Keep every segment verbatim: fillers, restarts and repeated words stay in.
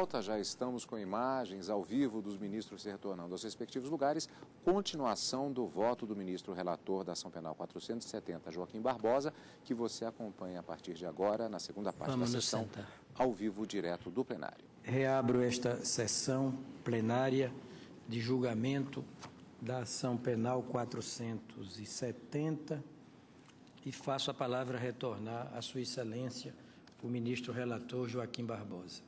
volta, já estamos com imagens ao vivo dos ministros se retornando aos respectivos lugares. Continuação do voto do ministro relator da Ação Penal quatrocentos e setenta, Joaquim Barbosa, que você acompanha a partir de agora na segunda parte Vamos da sessão, ao vivo, direto do plenário. Reabro esta sessão plenária de julgamento da Ação Penal quatrocentos e setenta e faço a palavra retornar à Sua Excelência, o ministro relator Joaquim Barbosa.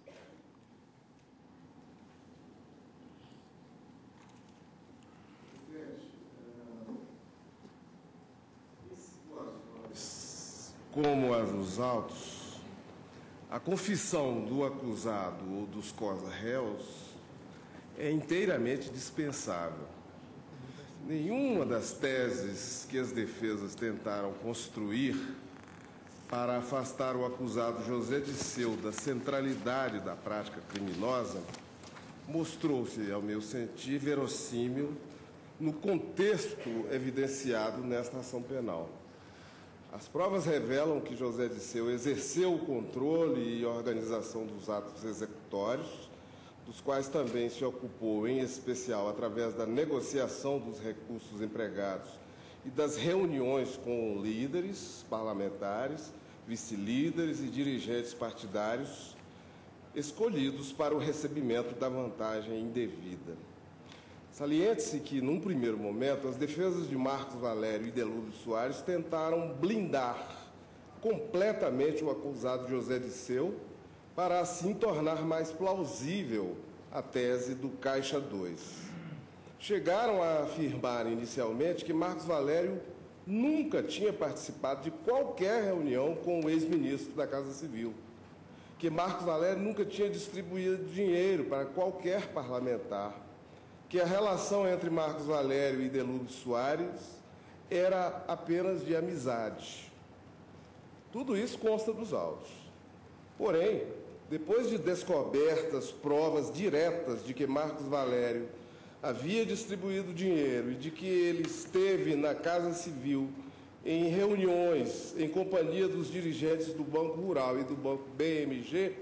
Como as dos autos, a confissão do acusado ou dos cosa-réus é inteiramente dispensável. Nenhuma das teses que as defesas tentaram construir para afastar o acusado José Disseu da centralidade da prática criminosa mostrou-se, ao meu sentir, verossímil no contexto evidenciado nesta ação penal. As provas revelam que José Disseu exerceu o controle e organização dos atos executórios, dos quais também se ocupou, em especial, através da negociação dos recursos empregados e das reuniões com líderes parlamentares, vice-líderes e dirigentes partidários escolhidos para o recebimento da vantagem indevida. Saliente-se que, num primeiro momento, as defesas de Marcos Valério e Delúbio Soares tentaram blindar completamente o acusado José Disseu para, assim, tornar mais plausível a tese do Caixa dois. Chegaram a afirmar inicialmente que Marcos Valério nunca tinha participado de qualquer reunião com o ex-ministro da Casa Civil, que Marcos Valério nunca tinha distribuído dinheiro para qualquer parlamentar, que a relação entre Marcos Valério e Delúbio Soares era apenas de amizade. Tudo isso consta dos autos. Porém, depois de descobertas provas diretas de que Marcos Valério havia distribuído dinheiro e de que ele esteve na Casa Civil em reuniões em companhia dos dirigentes do Banco Rural e do Banco B M G,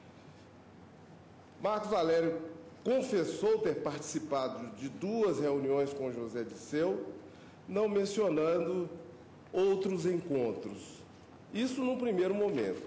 Marcos Valério confessou ter participado de duas reuniões com José Disseu, não mencionando outros encontros. Isso num primeiro momento.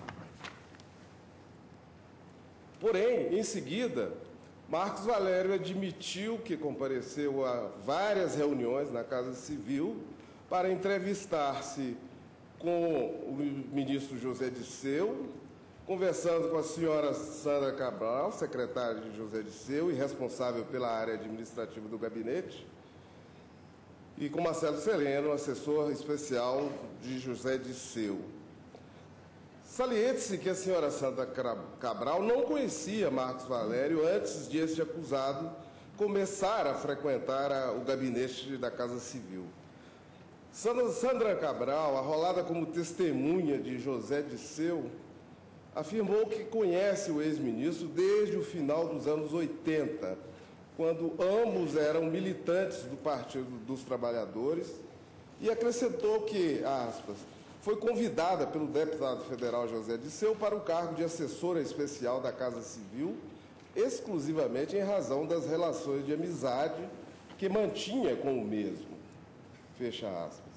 Porém, em seguida, Marcos Valério admitiu que compareceu a várias reuniões na Casa Civil para entrevistar-se com o ministro José Disseu, conversando com a senhora Sandra Cabral, secretária de José Disseu e responsável pela área administrativa do gabinete, e com Marcelo Sereno, assessor especial de José Disseu. Saliente-se que a senhora Sandra Cabral não conhecia Marcos Valério antes de este acusado começar a frequentar a, o gabinete da Casa Civil. Sandra, Sandra Cabral, arrolada como testemunha de José Disseu, afirmou que conhece o ex-ministro desde o final dos anos oitenta, quando ambos eram militantes do Partido dos Trabalhadores, e acrescentou que, aspas, foi convidada pelo deputado federal José Disseu para o cargo de assessora especial da Casa Civil, exclusivamente em razão das relações de amizade que mantinha com o mesmo. Fecha aspas.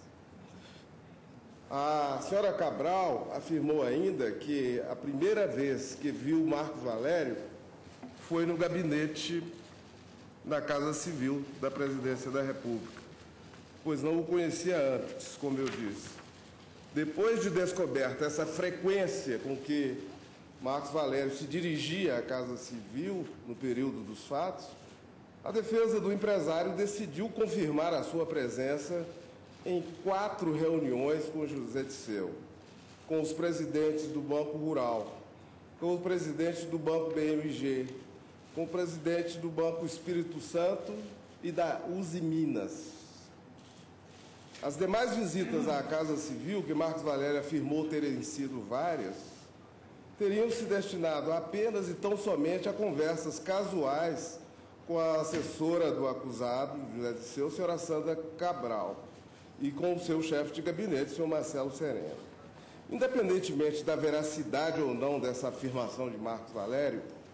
A senhora Cabral afirmou ainda que a primeira vez que viu Marcos Valério foi no gabinete da Casa Civil da Presidência da República, pois não o conhecia antes, como eu disse. Depois de descoberta essa frequência com que Marcos Valério se dirigia à Casa Civil no período dos fatos, a defesa do empresário decidiu confirmar a sua presença em quatro reuniões com José Disseu, com os presidentes do Banco Rural, com o presidente do Banco B M G, com o presidente do Banco Espírito Santo e da Uzi Minas. As demais visitas à Casa Civil, que Marcos Valério afirmou terem sido várias, teriam se destinado apenas e tão somente a conversas casuais com a assessora do acusado, José Disseu, a senhora Sandra Cabral, e com o seu chefe de gabinete, o senhor Marcelo Sereno. Independentemente da veracidade ou não dessa afirmação de Marcos Valério,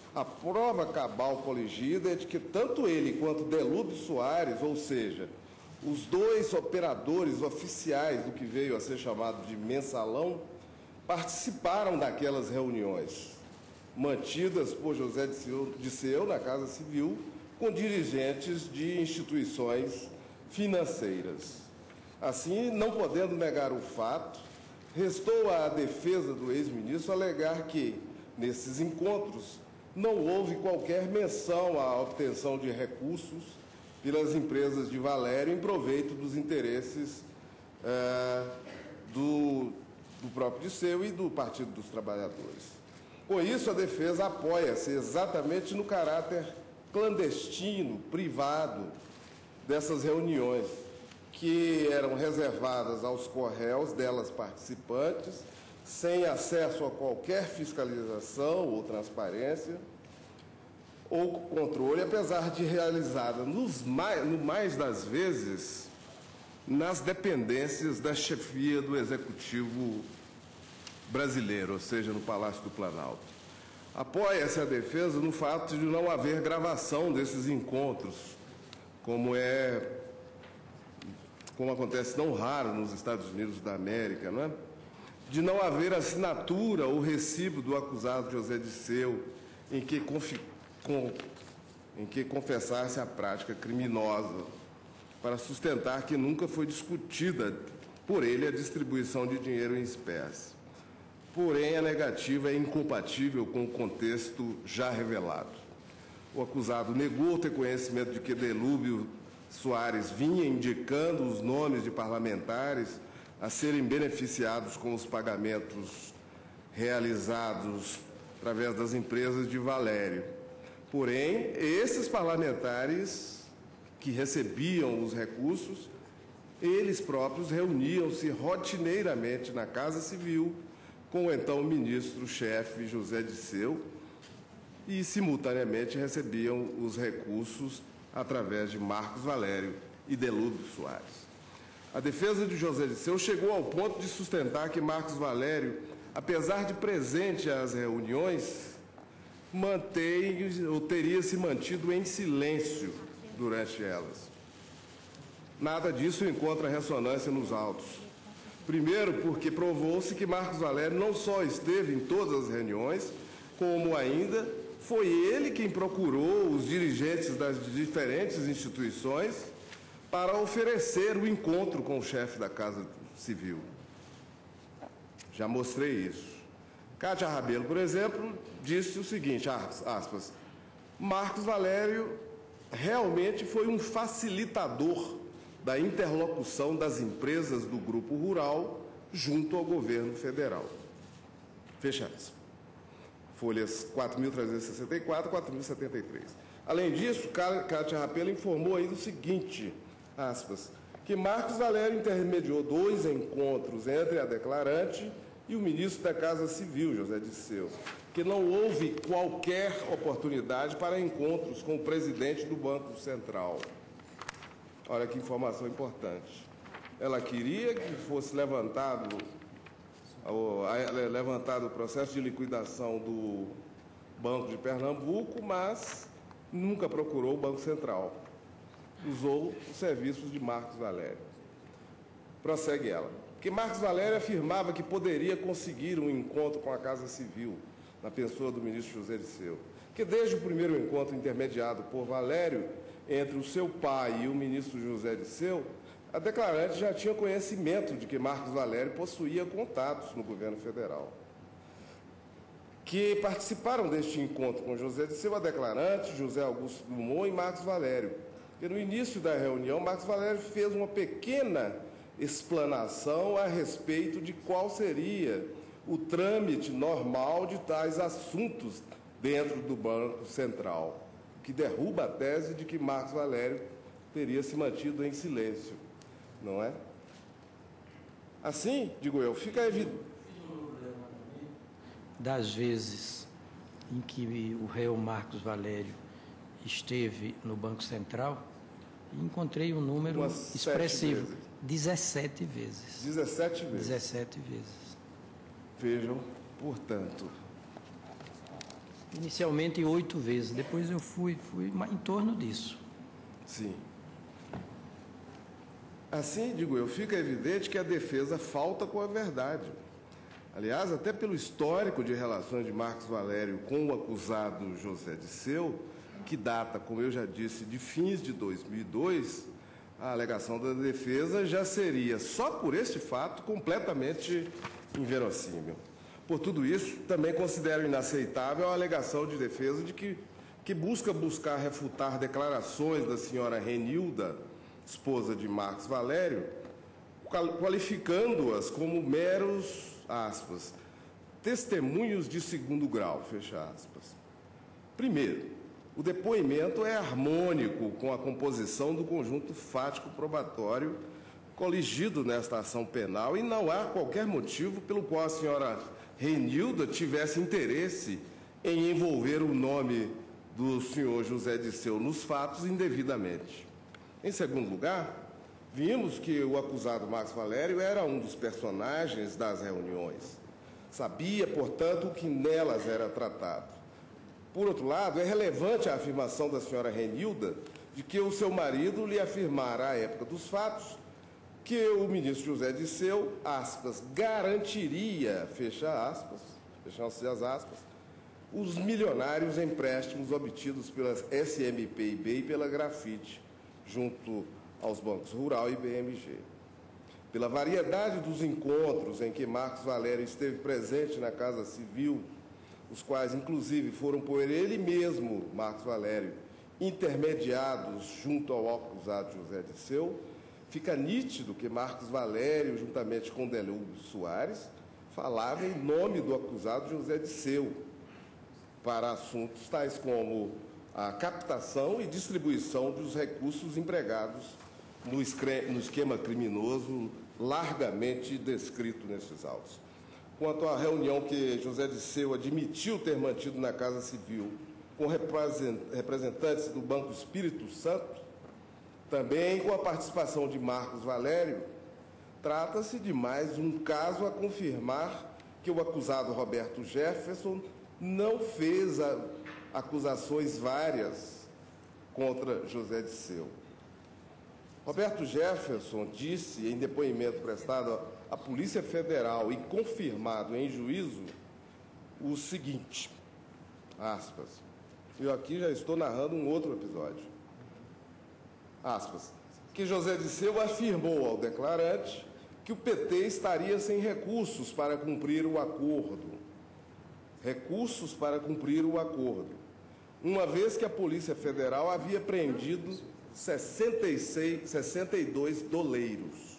A prova cabal coligida é de que tanto ele quanto Delúbio Soares, ou seja, os dois operadores oficiais do que veio a ser chamado de mensalão, participaram daquelas reuniões, mantidas por José Disseu na Casa Civil, com dirigentes de instituições financeiras. Assim, não podendo negar o fato, restou à defesa do ex-ministro alegar que, nesses encontros, não houve qualquer menção à obtenção de recursos pelas empresas de Valério em proveito dos interesses eh, do, do próprio Disseu e do Partido dos Trabalhadores. Com isso, a defesa apoia-se exatamente no caráter clandestino, privado, dessas reuniões, que eram reservadas aos corréus delas participantes, sem acesso a qualquer fiscalização ou transparência ou controle, apesar de realizada nos mais, no mais das vezes nas dependências da chefia do Executivo brasileiro, ou seja, no Palácio do Planalto. Apoia-se a defesa no fato de não haver gravação desses encontros, como é, como acontece não raro nos Estados Unidos da América, não é? De não haver assinatura ou recibo do acusado José Disseu em que, confi, com, em que confessasse a prática criminosa, para sustentar que nunca foi discutida por ele a distribuição de dinheiro em espécie. Porém, a negativa é incompatível com o contexto já revelado. O acusado negou ter conhecimento de que Delúbio Soares vinha indicando os nomes de parlamentares a serem beneficiados com os pagamentos realizados através das empresas de Valério. Porém, esses parlamentares que recebiam os recursos, eles próprios reuniam-se rotineiramente na Casa Civil com o então ministro-chefe José Disseu e, simultaneamente, recebiam os recursos através de Marcos Valério e Delúbio Soares. A defesa de José Disseu chegou ao ponto de sustentar que Marcos Valério, apesar de presente às reuniões, mantém ou teria se mantido em silêncio durante elas. Nada disso encontra ressonância nos autos. Primeiro, porque provou-se que Marcos Valério não só esteve em todas as reuniões, como ainda foi ele quem procurou os dirigentes das diferentes instituições para oferecer o encontro com o chefe da Casa Civil. Já mostrei isso. Cátia Rabelo, por exemplo, disse o seguinte, aspas, Marcos Valério realmente foi um facilitador da interlocução das empresas do Grupo Rural junto ao governo federal. Fecha aspas. Folhas quatro mil trezentos e sessenta e quatro e quatro mil e setenta e três. Além disso, Cátia Rabelo informou ainda o seguinte, aspas, que Marcos Valério intermediou dois encontros entre a declarante e o ministro da Casa Civil, José Disseu, que não houve qualquer oportunidade para encontros com o presidente do Banco Central. Olha que informação importante. Ela queria que fosse levantado, levantado o processo de liquidação do Banco de Pernambuco, mas nunca procurou o Banco Central. Usou os serviços de Marcos Valério. Prossegue ela. Que Marcos Valério afirmava que poderia conseguir um encontro com a Casa Civil, na pessoa do ministro José Disseu, que desde o primeiro encontro intermediado por Valério entre o seu pai e o ministro José Disseu, a declarante já tinha conhecimento de que Marcos Valério possuía contatos no governo federal. Que participaram deste encontro com José Disseu, a declarante, José Augusto Dumont e Marcos Valério. E no início da reunião, Marcos Valério fez uma pequena explanação a respeito de qual seria o trâmite normal de tais assuntos dentro do Banco Central, que derruba a tese de que Marcos Valério teria se mantido em silêncio, não é? Assim, digo eu, fica evidente. Das vezes em que o réu Marcos Valério esteve no Banco Central, encontrei um número Umas expressivo, dezessete vezes. dezessete vezes. dezessete vezes. Vejam, portanto, Inicialmente oito vezes, depois eu fui, fui em torno disso. Sim. Assim, digo eu, fica evidente que a defesa falta com a verdade. Aliás, até pelo histórico de relações de Marcos Valério com o acusado José Disseu, que data, como eu já disse, de fins de dois mil e dois, a alegação da defesa já seria, só por este fato, completamente inverossímil. Por tudo isso, também considero inaceitável a alegação de defesa de que, que busca buscar refutar declarações da senhora Renilda, esposa de Marcos Valério, qualificando-as como meros, aspas, testemunhos de segundo grau, fecha aspas. Primeiro, o depoimento é harmônico com a composição do conjunto fático probatório coligido nesta ação penal e não há qualquer motivo pelo qual a senhora Renilda tivesse interesse em envolver o nome do senhor José Disseu nos fatos indevidamente. Em segundo lugar, vimos que o acusado Marcos Valério era um dos personagens das reuniões. Sabia, portanto, o que nelas era tratado. Por outro lado, é relevante a afirmação da senhora Renilda de que o seu marido lhe afirmara à época dos fatos que o ministro José Disseu, aspas, garantiria, fecha aspas, fecham-se as aspas, os milionários empréstimos obtidos pelas S M P I B e pela Grafite, junto aos bancos Rural e B M G. Pela variedade dos encontros em que Marcos Valério esteve presente na Casa Civil, os quais, inclusive, foram por ele mesmo, Marcos Valério, intermediados junto ao acusado José Disseu, fica nítido que Marcos Valério, juntamente com Delúbio Soares, falava em nome do acusado José Disseu, para assuntos tais como a captação e distribuição dos recursos empregados no esquema criminoso largamente descrito nesses autos. Quanto à reunião que José Disseu admitiu ter mantido na Casa Civil com representantes do Banco Espírito Santo, também com a participação de Marcos Valério, trata-se de mais um caso a confirmar que o acusado Roberto Jefferson não fez a acusações várias contra José Disseu. Roberto Jefferson disse, em depoimento prestado à Polícia Federal e confirmado em juízo, o seguinte, aspas, eu aqui já estou narrando um outro episódio, aspas, que José Disseu afirmou ao declarante que o P T estaria sem recursos para cumprir o acordo, recursos para cumprir o acordo, uma vez que a Polícia Federal havia preendido sessenta e seis, sessenta e dois doleiros,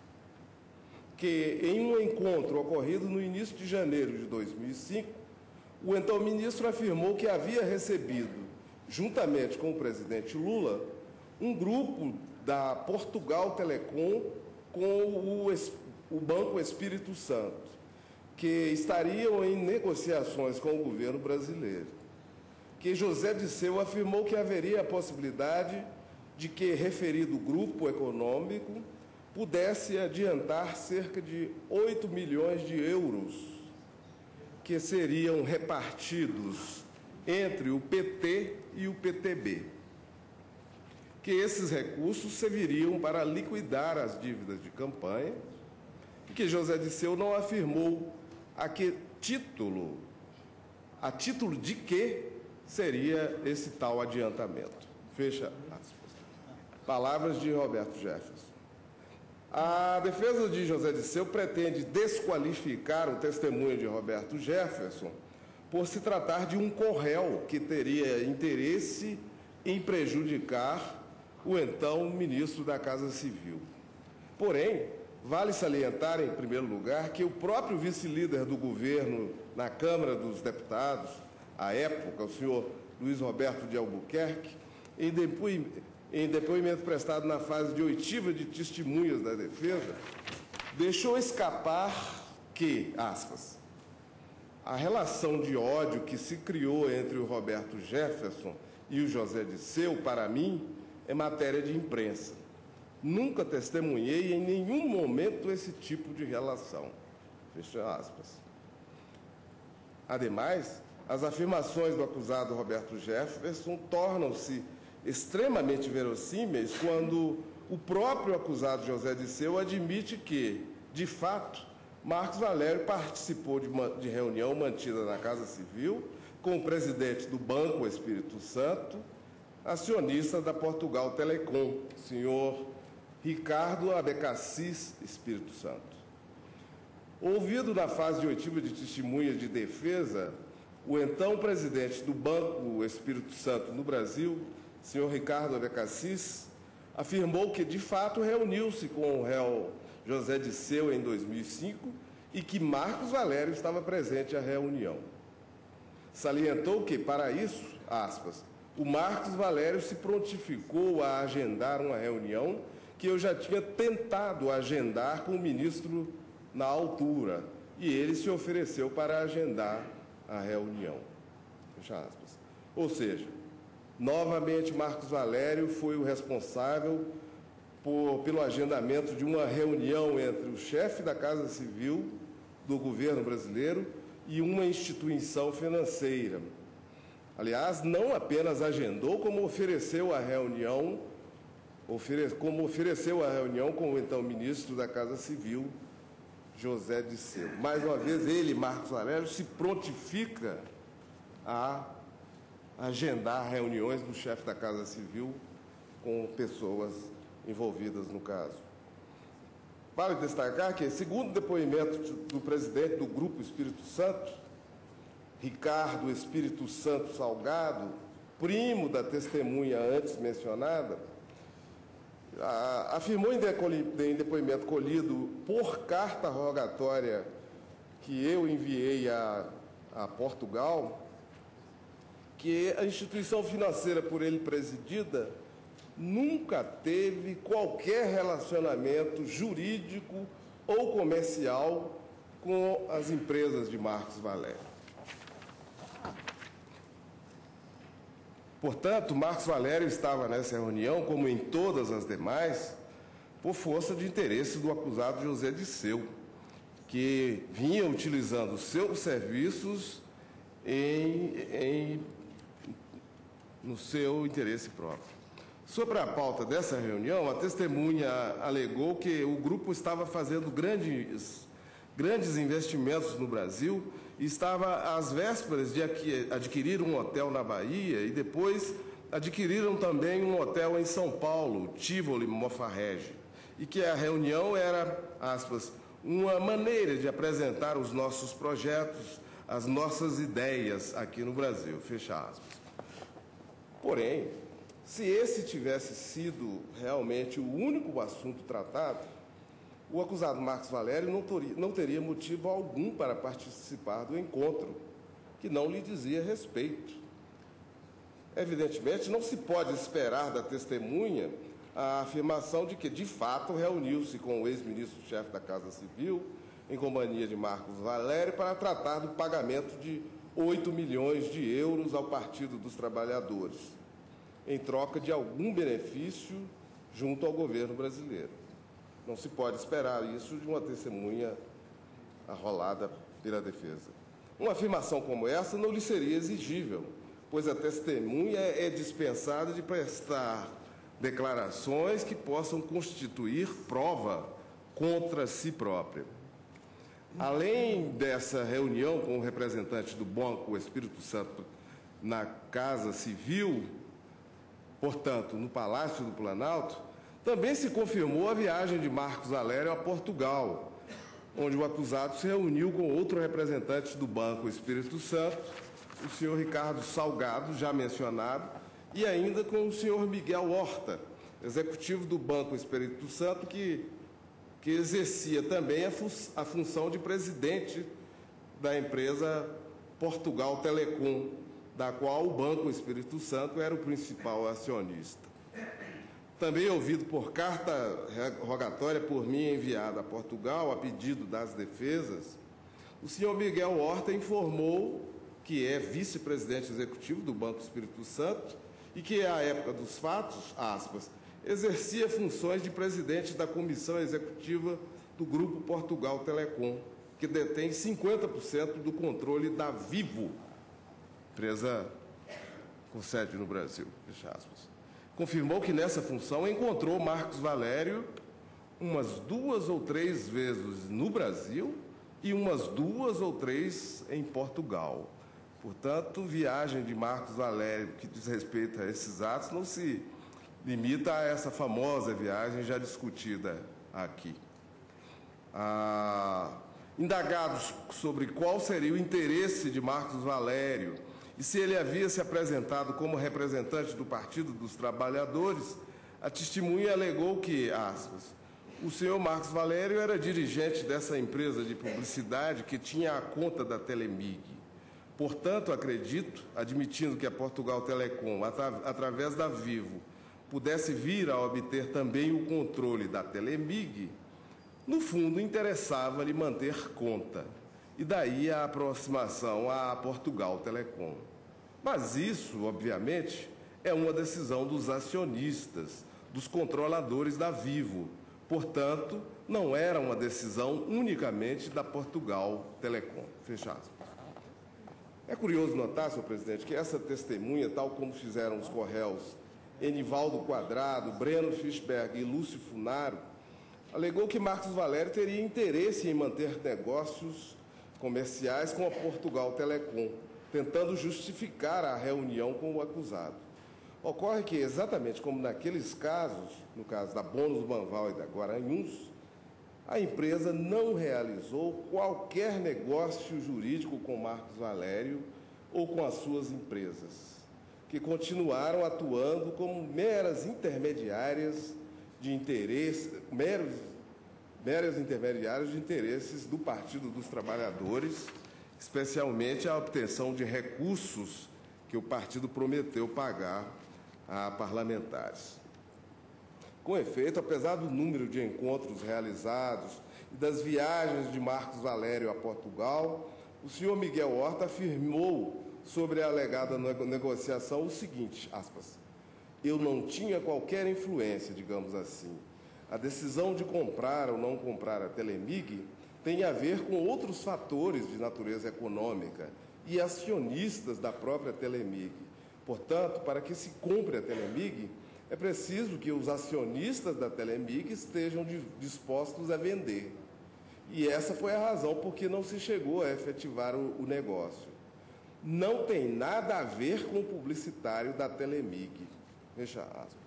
que em um encontro ocorrido no início de janeiro de dois mil e cinco, o então ministro afirmou que havia recebido, juntamente com o presidente Lula, um grupo da Portugal Telecom com o, o Banco Espírito Santo, que estariam em negociações com o governo brasileiro. Que José Disseu afirmou que haveria a possibilidade de que referido grupo econômico pudesse adiantar cerca de oito milhões de euros que seriam repartidos entre o P T e o P T B. Que esses recursos serviriam para liquidar as dívidas de campanha e que José Disseu não afirmou a que título, a título de que seria esse tal adiantamento. Fecha aspas. Palavras de Roberto Jefferson. A defesa de José Disseu pretende desqualificar o testemunho de Roberto Jefferson por se tratar de um corréu que teria interesse em prejudicar o então ministro da Casa Civil. Porém, vale salientar, em primeiro lugar, que o próprio vice-líder do governo na Câmara dos Deputados, à época, o senhor Luiz Roberto de Albuquerque, em depoimento, em depoimento prestado na fase de oitiva de testemunhas da defesa, deixou escapar que, aspas, a relação de ódio que se criou entre o Roberto Jefferson e o José Disseu, para mim, é matéria de imprensa. Nunca testemunhei em nenhum momento esse tipo de relação. Fecha aspas. Ademais, as afirmações do acusado Roberto Jefferson tornam-se extremamente verossímeis quando o próprio acusado José Disseu admite que, de fato, Marcos Valério participou de, uma, de reunião mantida na Casa Civil com o presidente do Banco Espírito Santo, acionista da Portugal Telecom, senhor Ricardo Abecassis Espírito Santo. Ouvido na fase de oitiva de testemunha de defesa, o então presidente do Banco Espírito Santo no Brasil, senhor Ricardo Abecassis, afirmou que, de fato, reuniu-se com o réu José Disseu em dois mil e cinco e que Marcos Valério estava presente à reunião. Salientou que, para isso, aspas, o Marcos Valério se prontificou a agendar uma reunião que eu já tinha tentado agendar com o ministro na altura, e ele se ofereceu para agendar a reunião. Fecha aspas. Ou seja, novamente Marcos Valério foi o responsável por, pelo agendamento de uma reunião entre o chefe da Casa Civil do governo brasileiro e uma instituição financeira. Aliás, não apenas agendou, como ofereceu a reunião, ofere, como ofereceu a reunião com o então ministro da Casa Civil, José Disseu. Mais uma vez, ele, Marcos Valério, se prontifica a agendar reuniões do chefe da Casa Civil com pessoas envolvidas no caso. Vale destacar que, segundo o depoimento do presidente do Grupo Espírito Santo, Ricardo Espírito Santo Salgado, primo da testemunha antes mencionada, afirmou em depoimento colhido por carta rogatória que eu enviei a, a Portugal, que a instituição financeira por ele presidida nunca teve qualquer relacionamento jurídico ou comercial com as empresas de Marcos Valério. Portanto, Marcos Valério estava nessa reunião, como em todas as demais, por força de interesse do acusado José Disseu, que vinha utilizando seus serviços em, em, no seu interesse próprio. Sobre a pauta dessa reunião, a testemunha alegou que o grupo estava fazendo grandes, grandes investimentos no Brasil e estava às vésperas de adquirir um hotel na Bahia e depois adquiriram também um hotel em São Paulo, Tivoli Mofarrege, e que a reunião era, aspas, uma maneira de apresentar os nossos projetos, as nossas ideias aqui no Brasil, fecha aspas. Porém, se esse tivesse sido realmente o único assunto tratado, o acusado Marcos Valério não teria, não teria motivo algum para participar do encontro, que não lhe dizia respeito. Evidentemente, não se pode esperar da testemunha a afirmação de que, de fato, reuniu-se com o ex-ministro-chefe da Casa Civil, em companhia de Marcos Valério, para tratar do pagamento de oito milhões de euros ao Partido dos Trabalhadores, em troca de algum benefício junto ao governo brasileiro. Não se pode esperar isso de uma testemunha arrolada pela defesa. Uma afirmação como essa não lhe seria exigível, pois a testemunha é dispensada de prestar declarações que possam constituir prova contra si própria. Além dessa reunião com o representante do Banco Espírito Santo na Casa Civil, portanto, no Palácio do Planalto, também se confirmou a viagem de Marcos Valério a Portugal, onde o acusado se reuniu com outro representante do Banco Espírito Santo, o senhor Ricardo Salgado, já mencionado, e ainda com o senhor Miguel Horta, executivo do Banco Espírito Santo, que, que exercia também a, fu a função de presidente da empresa Portugal Telecom, da qual o Banco Espírito Santo era o principal acionista. Também ouvido por carta rogatória por mim enviada a Portugal, a pedido das defesas, o senhor Miguel Horta informou que é vice-presidente executivo do Banco Espírito Santo e que, à época dos fatos, aspas, exercia funções de presidente da comissão executiva do Grupo Portugal Telecom, que detém cinquenta por cento do controle da Vivo, empresa com sede no Brasil, fecha aspas. Confirmou que nessa função encontrou Marcos Valério umas duas ou três vezes no Brasil e umas duas ou três em Portugal. Portanto, viagem de Marcos Valério, que diz respeito a esses atos, não se limita a essa famosa viagem já discutida aqui. Ah, indagados sobre qual seria o interesse de Marcos Valério e se ele havia se apresentado como representante do Partido dos Trabalhadores, a testemunha alegou que, aspas, o senhor Marcos Valério era dirigente dessa empresa de publicidade que tinha a conta da Telemig. Portanto, acredito, admitindo que a Portugal Telecom, atra- através da Vivo, pudesse vir a obter também o controle da Telemig, no fundo, interessava-lhe manter conta, e daí a aproximação à Portugal Telecom. Mas isso, obviamente, é uma decisão dos acionistas, dos controladores da Vivo. Portanto, não era uma decisão unicamente da Portugal Telecom. Fecha aspas. É curioso notar, senhor presidente, que essa testemunha, tal como fizeram os corréus Enivaldo Quadrado, Breno Fischberg e Lúcio Funaro, alegou que Marcos Valério teria interesse em manter negócios comerciais com a Portugal Telecom, tentando justificar a reunião com o acusado. Ocorre que, exatamente como naqueles casos, no caso da Bônus Banval e da Guaranhuns, a empresa não realizou qualquer negócio jurídico com Marcos Valério ou com as suas empresas, que continuaram atuando como meras intermediárias de interesse, meros, meras intermediárias de interesses do Partido dos Trabalhadores, especialmente a obtenção de recursos que o partido prometeu pagar a parlamentares. Com efeito, apesar do número de encontros realizados e das viagens de Marcos Valério a Portugal, o senhor Miguel Horta afirmou sobre a alegada negociação o seguinte, aspas, eu não tinha qualquer influência, digamos assim. A decisão de comprar ou não comprar a Telemig tem a ver com outros fatores de natureza econômica e acionistas da própria Telemig. Portanto, para que se compre a Telemig, é preciso que os acionistas da Telemig estejam dispostos a vender. E essa foi a razão por que não se chegou a efetivar o, o negócio. Não tem nada a ver com o publicitário da Telemig. Fecha aspas.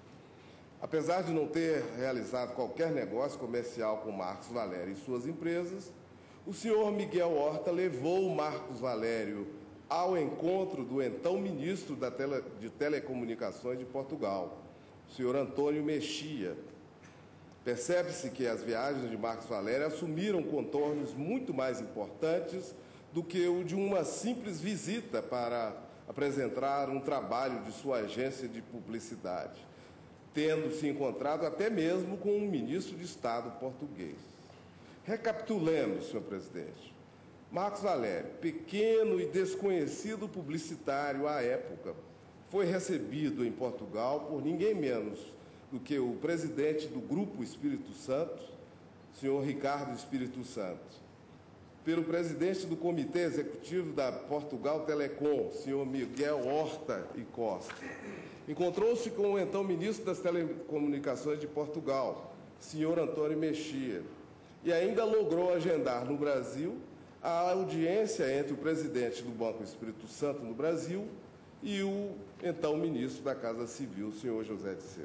Apesar de não ter realizado qualquer negócio comercial com Marcos Valério e suas empresas, o senhor Miguel Horta levou o Marcos Valério ao encontro do então ministro da tele, de Telecomunicações de Portugal, o senhor Antônio Mexia. Percebe-se que as viagens de Marcos Valério assumiram contornos muito mais importantes do que o de uma simples visita para apresentar um trabalho de sua agência de publicidade, tendo se encontrado até mesmo com um ministro de Estado português. Recapitulemos, senhor presidente. Marcos Valério, pequeno e desconhecido publicitário à época, foi recebido em Portugal por ninguém menos do que o presidente do Grupo Espírito Santo, senhor Ricardo Espírito Santo, pelo presidente do Comitê Executivo da Portugal Telecom, senhor Miguel Horta e Costa. Encontrou-se com o então ministro das Telecomunicações de Portugal, senhor Antônio Mexia, e ainda logrou agendar no Brasil a audiência entre o presidente do Banco Espírito Santo no Brasil e o então ministro da Casa Civil, o senhor José Disseu.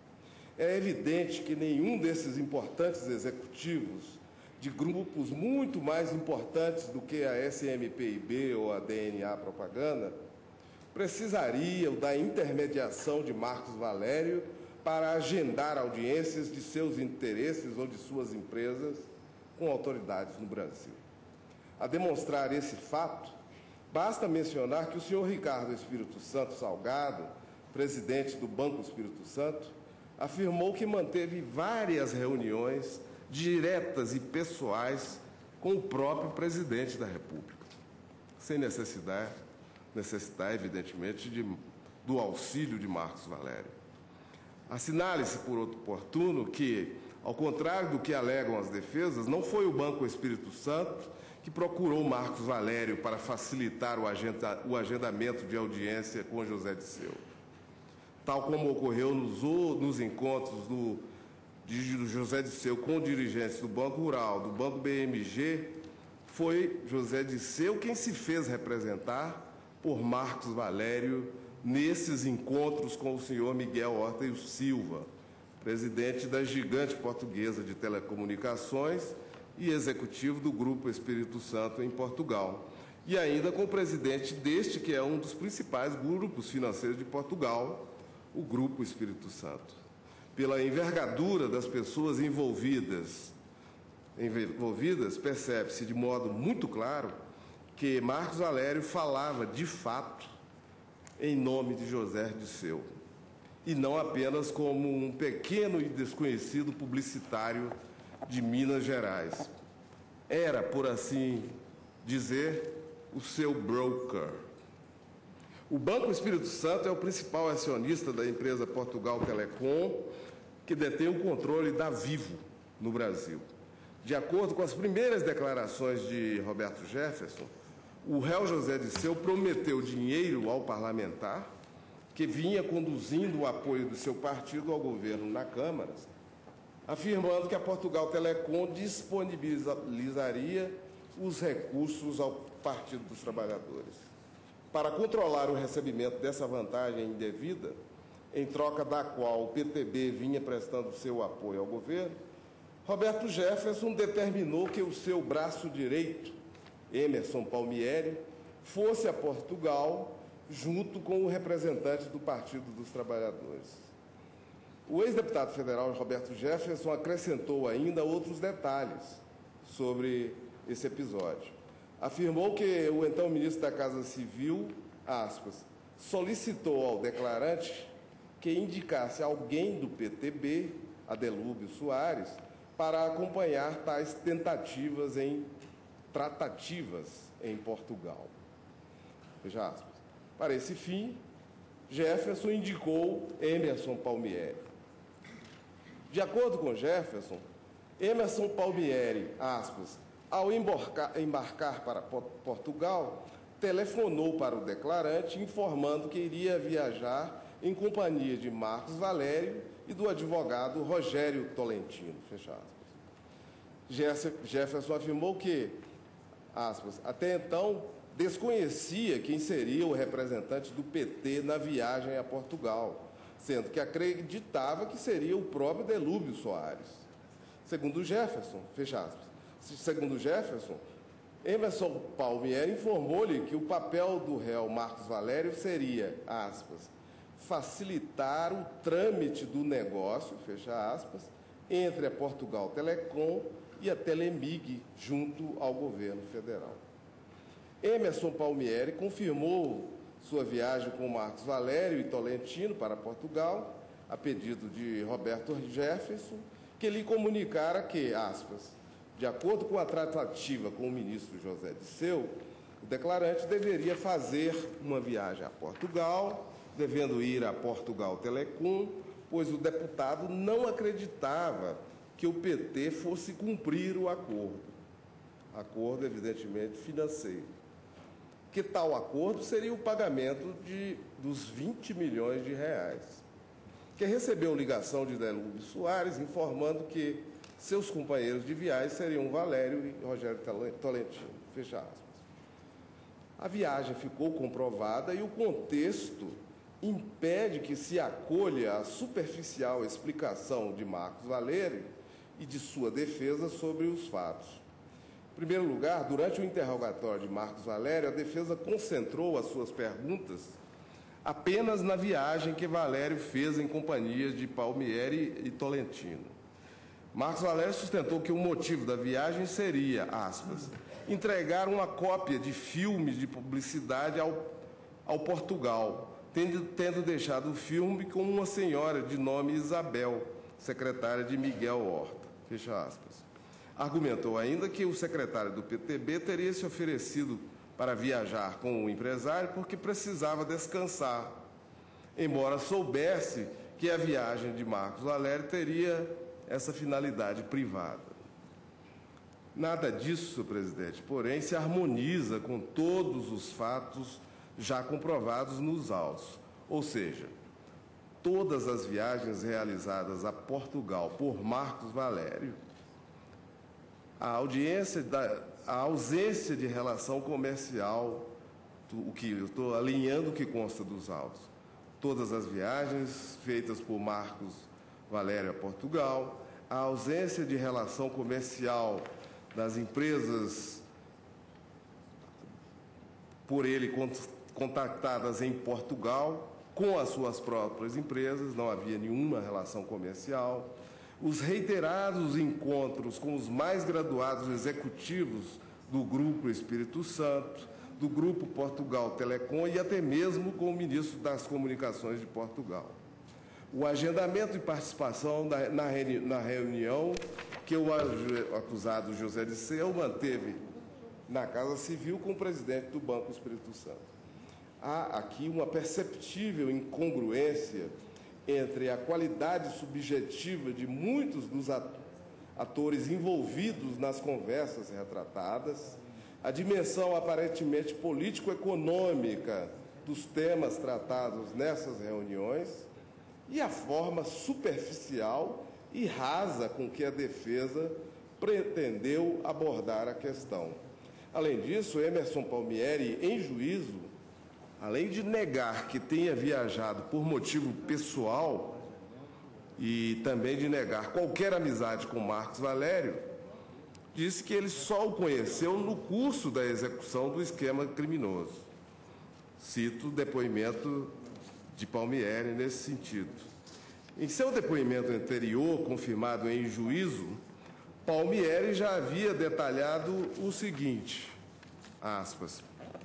É evidente que nenhum desses importantes executivos de grupos muito mais importantes do que a S M P I B ou a D N A Propaganda precisariam da intermediação de Marcos Valério para agendar audiências de seus interesses ou de suas empresas com autoridades no Brasil. A demonstrar esse fato, basta mencionar que o senhor Ricardo Espírito Santo Salgado, presidente do Banco Espírito Santo, afirmou que manteve várias reuniões diretas e pessoais com o próprio presidente da República, sem necessidade, necessitar, evidentemente, de, do auxílio de Marcos Valério. Assinale-se, por outro oportuno, que, ao contrário do que alegam as defesas, não foi o Banco Espírito Santo que procurou Marcos Valério para facilitar o, agenda, o agendamento de audiência com José Disseu. Tal como ocorreu nos, nos encontros do, de José Disseu com dirigentes do Banco Rural, do Banco B M G, foi José Disseu quem se fez representar por Marcos Valério nesses encontros com o senhor Miguel Horta e Silva, presidente da gigante portuguesa de telecomunicações e executivo do Grupo Espírito Santo em Portugal, e ainda com o presidente deste, que é um dos principais grupos financeiros de Portugal, o Grupo Espírito Santo. Pela envergadura das pessoas envolvidas, envolvidas percebe-se de modo muito claro que Marcos Valério falava, de fato, em nome de José Disseu, e não apenas como um pequeno e desconhecido publicitário de Minas Gerais. Era, por assim dizer, o seu broker. O Banco Espírito Santo é o principal acionista da empresa Portugal Telecom, que detém o controle da Vivo no Brasil. De acordo com as primeiras declarações de Roberto Jefferson, o réu José Disseu prometeu dinheiro ao parlamentar que vinha conduzindo o apoio do seu partido ao governo na Câmara, afirmando que a Portugal Telecom disponibilizaria os recursos ao Partido dos Trabalhadores. Para controlar o recebimento dessa vantagem indevida, em troca da qual o P T B vinha prestando seu apoio ao governo, Roberto Jefferson determinou que o seu braço direito, Emerson Palmieri, fosse a Portugal junto com o representante do Partido dos Trabalhadores. O ex-deputado federal Roberto Jefferson acrescentou ainda outros detalhes sobre esse episódio. Afirmou que o então ministro da Casa Civil, aspas, solicitou ao declarante que indicasse alguém do P T B, Adelúbio Soares, para acompanhar tais tentativas em tratativas em Portugal. Veja aspas. Para esse fim, Jefferson indicou Emerson Palmieri. De acordo com Jefferson, Emerson Palmieri, aspas, ao embarcar, embarcar para Portugal, telefonou para o declarante informando que iria viajar em companhia de Marcos Valério e do advogado Rogério Tolentino, fecha aspas. Jefferson afirmou que, aspas, até então desconhecia quem seria o representante do P T na viagem a Portugal, sendo que acreditava que seria o próprio Adelúbio Soares. Segundo Jefferson, fecha aspas, segundo Jefferson, Emerson Palmieri informou-lhe que o papel do réu Marcos Valério seria, aspas, facilitar o trâmite do negócio, fecha aspas, entre a Portugal Telecom e a Telemig junto ao governo federal. Emerson Palmieri confirmou sua viagem com Marcos Valério e Tolentino para Portugal, a pedido de Roberto Jefferson, que lhe comunicara que, aspas, de acordo com a tratativa com o ministro José Disseu, o declarante deveria fazer uma viagem a Portugal, devendo ir a Portugal Telecom, pois o deputado não acreditava que o P T fosse cumprir o acordo. Acordo, evidentemente, financeiro. Que tal acordo seria o pagamento de, dos vinte milhões de reais, que recebeu ligação de Adelúbio Soares informando que seus companheiros de viagem seriam Valério e Rogério Tolentino, fecha aspas. A viagem ficou comprovada e o contexto impede que se acolha a superficial explicação de Marcos Valério e de sua defesa sobre os fatos. Em primeiro lugar, durante o interrogatório de Marcos Valério, a defesa concentrou as suas perguntas apenas na viagem que Valério fez em companhia de Palmieri e Tolentino. Marcos Valério sustentou que o motivo da viagem seria, aspas, entregar uma cópia de filmes de publicidade ao, ao Portugal, tendo, tendo deixado o filme com uma senhora de nome Isabel, secretária de Miguel Horta, fecha aspas. Argumentou ainda que o secretário do P T B teria se oferecido para viajar com o empresário porque precisava descansar, embora soubesse que a viagem de Marcos Valério teria essa finalidade privada. Nada disso, senhor presidente, porém, se harmoniza com todos os fatos já comprovados nos autos. Ou seja, todas as viagens realizadas a Portugal por Marcos Valério, a, audiência da, a ausência de relação comercial, o que eu estou alinhando o que consta dos autos. Todas as viagens feitas por Marcos Valério a Portugal, a ausência de relação comercial das empresas por ele contactadas em Portugal com as suas próprias empresas, não havia nenhuma relação comercial. Os reiterados encontros com os mais graduados executivos do Grupo Espírito Santo, do Grupo Portugal Telecom e até mesmo com o ministro das Comunicações de Portugal. O agendamento e participação na, na, reuni, na reunião que o acusado José Disseu manteve na Casa Civil com o presidente do Banco Espírito Santo. Há aqui uma perceptível incongruência entre a qualidade subjetiva de muitos dos atores envolvidos nas conversas retratadas, a dimensão aparentemente político-econômica dos temas tratados nessas reuniões e a forma superficial e rasa com que a defesa pretendeu abordar a questão. Além disso, Emerson Palmieri, em juízo, além de negar que tenha viajado por motivo pessoal e também de negar qualquer amizade com Marcos Valério, disse que ele só o conheceu no curso da execução do esquema criminoso. Cito o depoimento de Palmieri nesse sentido. Em seu depoimento anterior, confirmado em juízo, Palmieri já havia detalhado o seguinte, aspas,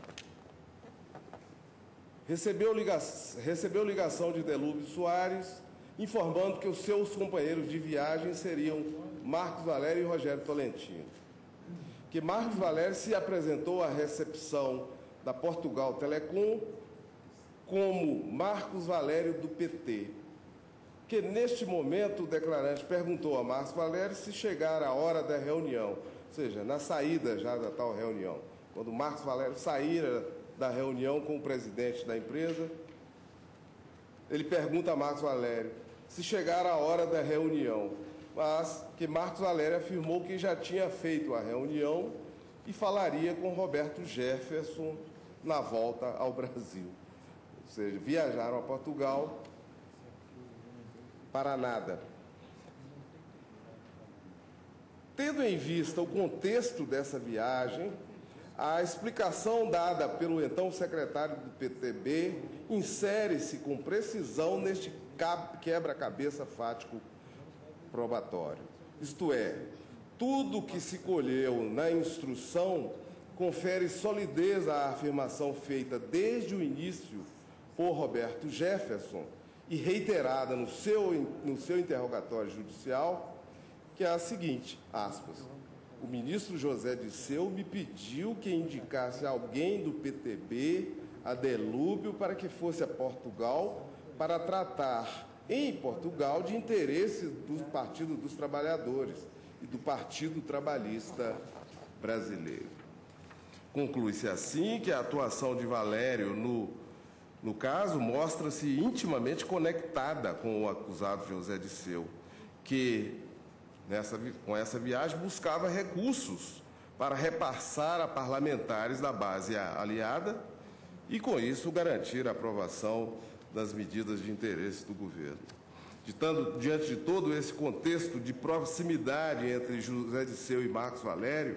recebeu ligação, recebeu ligação de Delúbio Soares, informando que os seus companheiros de viagem seriam Marcos Valério e Rogério Tolentino. Que Marcos Valério se apresentou à recepção da Portugal Telecom como Marcos Valério do P T. Que neste momento o declarante perguntou a Marcos Valério se chegara a hora da reunião, ou seja, na saída já da tal reunião. Quando Marcos Valério saíra da reunião com o presidente da empresa, ele pergunta a Marcos Valério se chegara a hora da reunião, mas que Marcos Valério afirmou que já tinha feito a reunião e falaria com Roberto Jefferson na volta ao Brasil. Ou seja, viajaram a Portugal para nada. Tendo em vista o contexto dessa viagem, a explicação dada pelo então secretário do P T B insere-se com precisão neste quebra-cabeça fático probatório. Isto é, tudo que se colheu na instrução confere solidez à afirmação feita desde o início por Roberto Jefferson e reiterada no seu, no seu interrogatório judicial, que é a seguinte, aspas, o ministro José Disseu me pediu que indicasse alguém do P T B, a Delúbio, para que fosse a Portugal para tratar em Portugal de interesses do Partido dos Trabalhadores e do Partido Trabalhista Brasileiro. Conclui-se assim que a atuação de Valério no, no caso mostra-se intimamente conectada com o acusado José Disseu, que nessa, com essa viagem buscava recursos para repassar a parlamentares da base aliada e, com isso, garantir a aprovação das medidas de interesse do governo. Ditando, diante de todo esse contexto de proximidade entre José Disseu e Marcos Valério,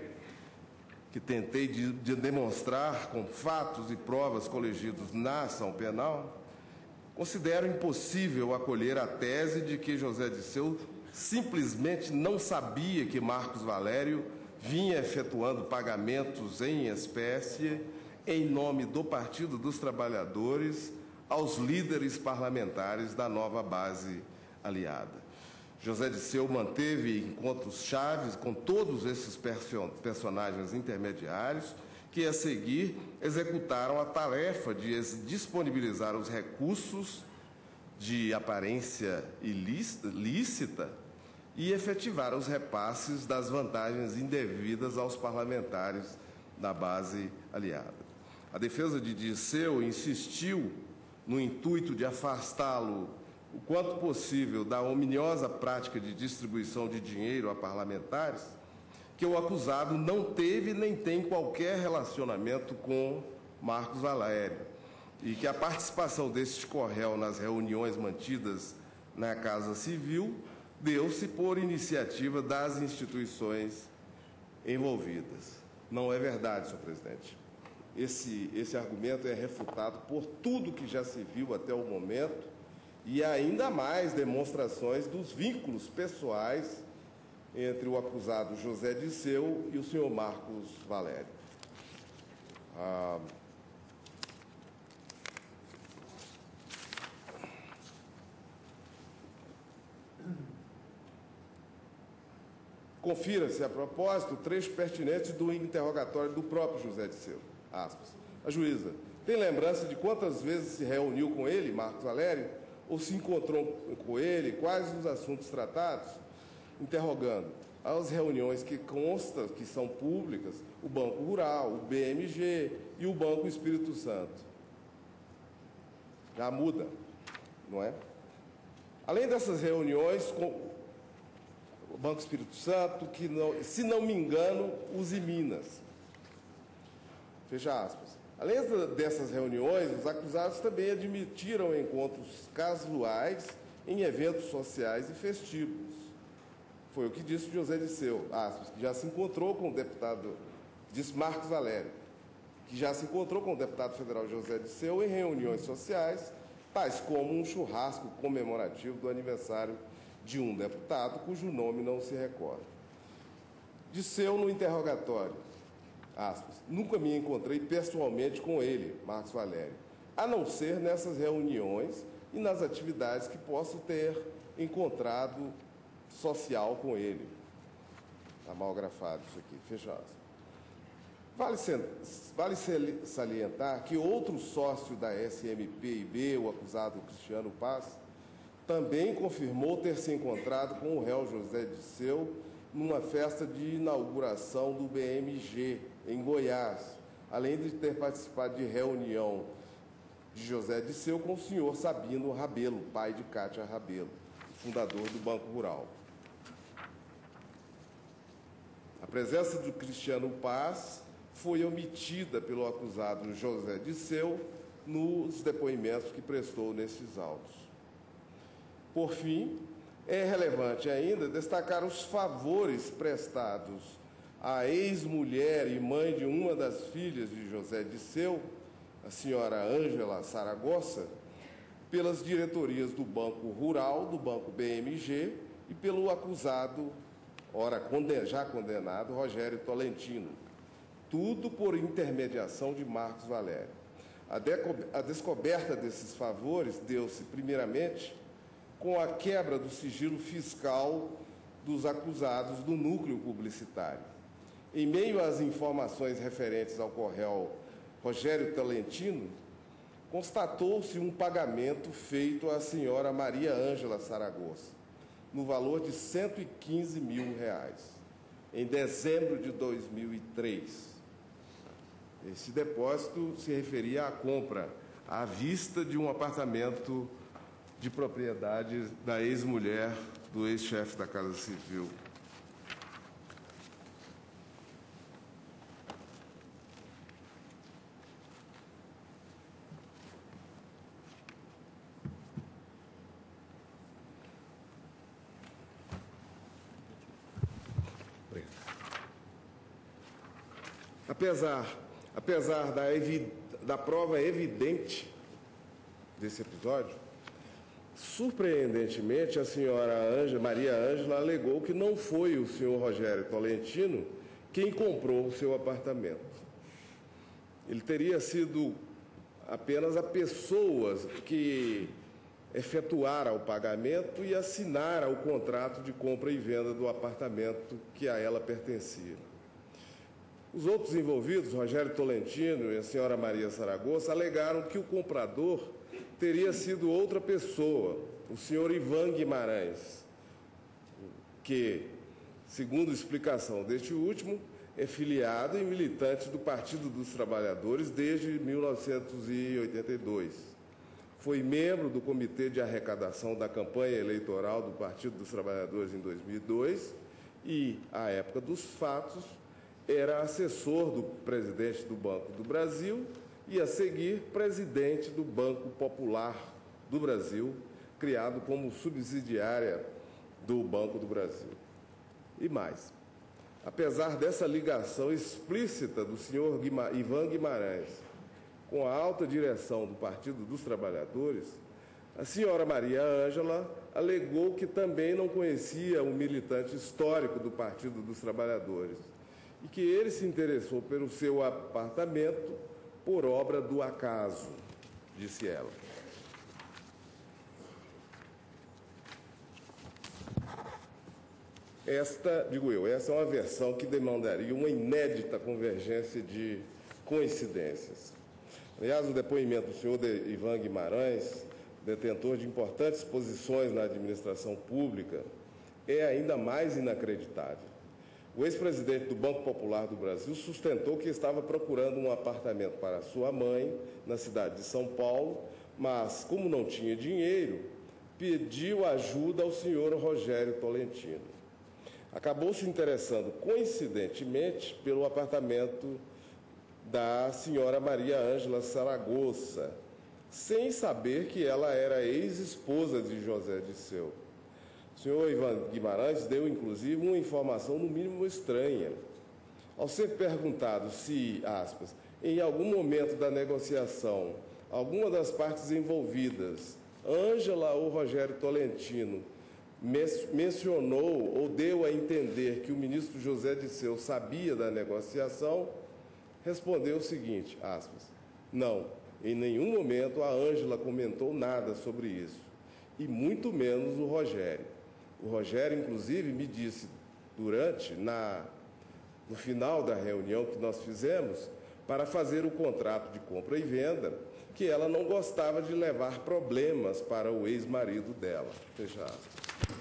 que tentei de, de demonstrar com fatos e provas colegidos na ação penal, considero impossível acolher a tese de que José Disseu simplesmente não sabia que Marcos Valério vinha efetuando pagamentos em espécie em nome do Partido dos Trabalhadores aos líderes parlamentares da nova base aliada. José Disseu manteve encontros chaves com todos esses personagens intermediários que, a seguir, executaram a tarefa de disponibilizar os recursos de aparência ilícita e efetivar os repasses das vantagens indevidas aos parlamentares da base aliada. A defesa de Dirceu insistiu no intuito de afastá-lo o quanto possível da ominiosa prática de distribuição de dinheiro a parlamentares, que o acusado não teve nem tem qualquer relacionamento com Marcos Valério, e que a participação deste corréu nas reuniões mantidas na Casa Civil deu-se por iniciativa das instituições envolvidas. Não é verdade, senhor presidente. Esse, esse argumento é refutado por tudo que já se viu até o momento e ainda mais demonstrações dos vínculos pessoais entre o acusado José Dirceu e o senhor Marcos Valério. Ah, Confira-se, a propósito, o trecho pertinente do interrogatório do próprio José Dirceu. Aspas. A juíza, tem lembrança de quantas vezes se reuniu com ele, Marcos Valério, ou se encontrou com ele, quais os assuntos tratados? Interrogando. As reuniões que constam, que são públicas, o Banco Rural, o B M G e o Banco Espírito Santo. Já muda, não é? Além dessas reuniões com o Banco Espírito Santo, que, não, se não me engano, use Minas. Fecha aspas. Além dessas reuniões, os acusados também admitiram encontros casuais em eventos sociais e festivos. Foi o que disse José Dirceu, aspas, que já se encontrou com o deputado, disse Marcos Valério, que já se encontrou com o deputado federal José Dirceu em reuniões sociais, tais como um churrasco comemorativo do aniversário de um deputado cujo nome não se recorda. Dirceu no interrogatório, aspas, nunca me encontrei pessoalmente com ele, Marcos Valério, a não ser nessas reuniões e nas atividades que posso ter encontrado social com ele. Está mal grafado isso aqui, fecha aspas. Vale, vale salientar que outro sócio da S M P I B, o acusado Cristiano Paz, também confirmou ter se encontrado com o réu José Dirceu numa festa de inauguração do B M G, em Goiás, além de ter participado de reunião de José Dirceu com o senhor Sabino Rabelo, pai de Cátia Rabelo, fundador do Banco Rural. A presença do Cristiano Paz foi omitida pelo acusado José Dirceu nos depoimentos que prestou nesses autos. Por fim, é relevante ainda destacar os favores prestados à ex-mulher e mãe de uma das filhas de José Dirceu, a senhora Ângela Saragossa, pelas diretorias do Banco Rural, do Banco B M G e pelo acusado, ora já condenado, Rogério Tolentino. Tudo por intermediação de Marcos Valério. A, a descoberta desses favores deu-se, primeiramente, com a quebra do sigilo fiscal dos acusados do núcleo publicitário. Em meio às informações referentes ao corréu Rogério Tolentino, constatou-se um pagamento feito à senhora Maria Ângela Saragossa, no valor de cento e quinze mil reais, em dezembro de dois mil e três. Esse depósito se referia à compra à vista de um apartamento de propriedade da ex-mulher do ex-chefe da Casa Civil. Apesar, apesar da, evi, da prova evidente desse episódio, surpreendentemente, a senhora Ângela, Maria Ângela alegou que não foi o senhor Rogério Tolentino quem comprou o seu apartamento. Ele teria sido apenas a pessoa que efetuara o pagamento e assinara o contrato de compra e venda do apartamento que a ela pertencia. Os outros envolvidos, Rogério Tolentino e a senhora Maria Saragossa, alegaram que o comprador teria sido outra pessoa, o senhor Ivan Guimarães, que, segundo explicação deste último, é filiado e militante do Partido dos Trabalhadores desde mil novecentos e oitenta e dois. Foi membro do Comitê de Arrecadação da campanha eleitoral do Partido dos Trabalhadores em dois mil e dois e, à época dos fatos, era assessor do presidente do Banco do Brasil e, a seguir, presidente do Banco Popular do Brasil, criado como subsidiária do Banco do Brasil. E mais, apesar dessa ligação explícita do senhor Guima, Ivan Guimarães com a alta direção do Partido dos Trabalhadores, a senhora Maria Ângela alegou que também não conhecia o militante histórico do Partido dos Trabalhadores e que ele se interessou pelo seu apartamento por obra do acaso, disse ela. Esta, digo eu, essa é uma versão que demandaria uma inédita convergência de coincidências. Aliás, o depoimento do senhor Ivan Guimarães, detentor de importantes posições na administração pública, é ainda mais inacreditável. O ex-presidente do Banco Popular do Brasil sustentou que estava procurando um apartamento para sua mãe, na cidade de São Paulo, mas, como não tinha dinheiro, pediu ajuda ao senhor Rogério Tolentino. Acabou se interessando, coincidentemente, pelo apartamento da senhora Maria Ângela Saragossa, sem saber que ela era ex-esposa de José Disseu. O senhor Ivan Guimarães deu, inclusive, uma informação no mínimo estranha. Ao ser perguntado se, aspas, em algum momento da negociação, alguma das partes envolvidas, Ângela ou Rogério Tolentino, mencionou ou deu a entender que o ministro José Disseu sabia da negociação, respondeu o seguinte, aspas, não, em nenhum momento a Ângela comentou nada sobre isso, e muito menos o Rogério. O Rogério, inclusive, me disse durante, na, no final da reunião que nós fizemos, para fazer o contrato de compra e venda, que ela não gostava de levar problemas para o ex-marido dela. Fecha aspas.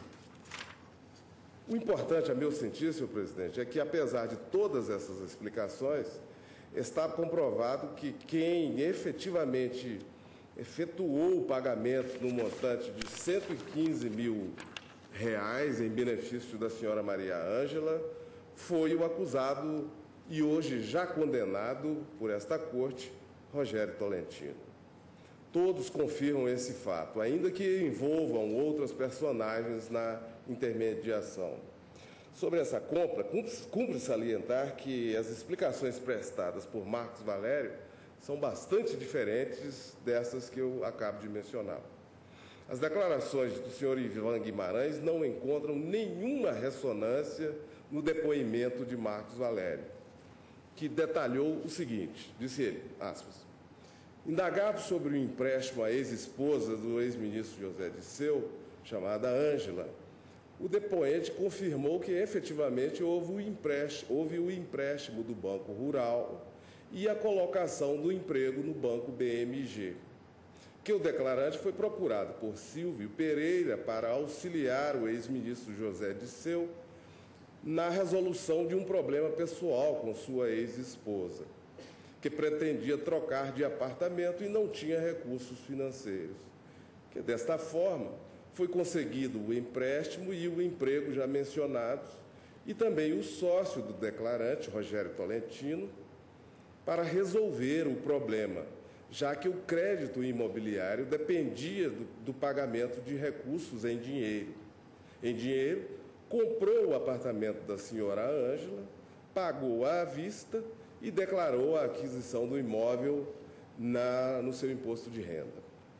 O importante, a meu sentir, senhor presidente, é que, apesar de todas essas explicações, está comprovado que quem efetivamente efetuou o pagamento no montante de cento e quinze mil reais em benefício da senhora Maria Ângela foi o acusado e hoje já condenado por esta corte, Rogério Tolentino. Todos confirmam esse fato, ainda que envolvam outros personagens na intermediação. Sobre essa compra, cumpre salientar que as explicações prestadas por Marcos Valério são bastante diferentes dessas que eu acabo de mencionar. As declarações do senhor Ivan Guimarães não encontram nenhuma ressonância no depoimento de Marcos Valério, que detalhou o seguinte, disse ele, aspas, indagado sobre o empréstimo à ex-esposa do ex-ministro José Disseu, chamada Ângela, o depoente confirmou que efetivamente houve o empréstimo, houve o empréstimo do Banco Rural e a colocação do emprego no Banco B M G, que o declarante foi procurado por Silvio Pereira para auxiliar o ex-ministro José Disseu na resolução de um problema pessoal com sua ex-esposa, que pretendia trocar de apartamento e não tinha recursos financeiros. Que, desta forma, foi conseguido o empréstimo e o emprego já mencionados, e também o sócio do declarante, Rogério Tolentino, para resolver o problema, já que o crédito imobiliário dependia do, do pagamento de recursos em dinheiro. Em dinheiro, comprou o apartamento da senhora Ângela, pagou à vista e declarou a aquisição do imóvel na, no seu imposto de renda.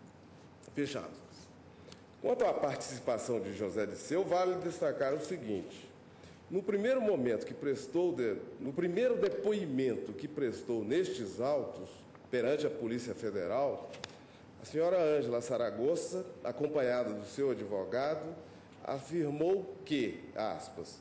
Fechado. Quanto à participação de José Disseu, vale destacar o seguinte. No primeiro momento que prestou, de, no primeiro depoimento que prestou nestes autos, perante a Polícia Federal, a senhora Ângela Saragossa, acompanhada do seu advogado, afirmou que, aspas,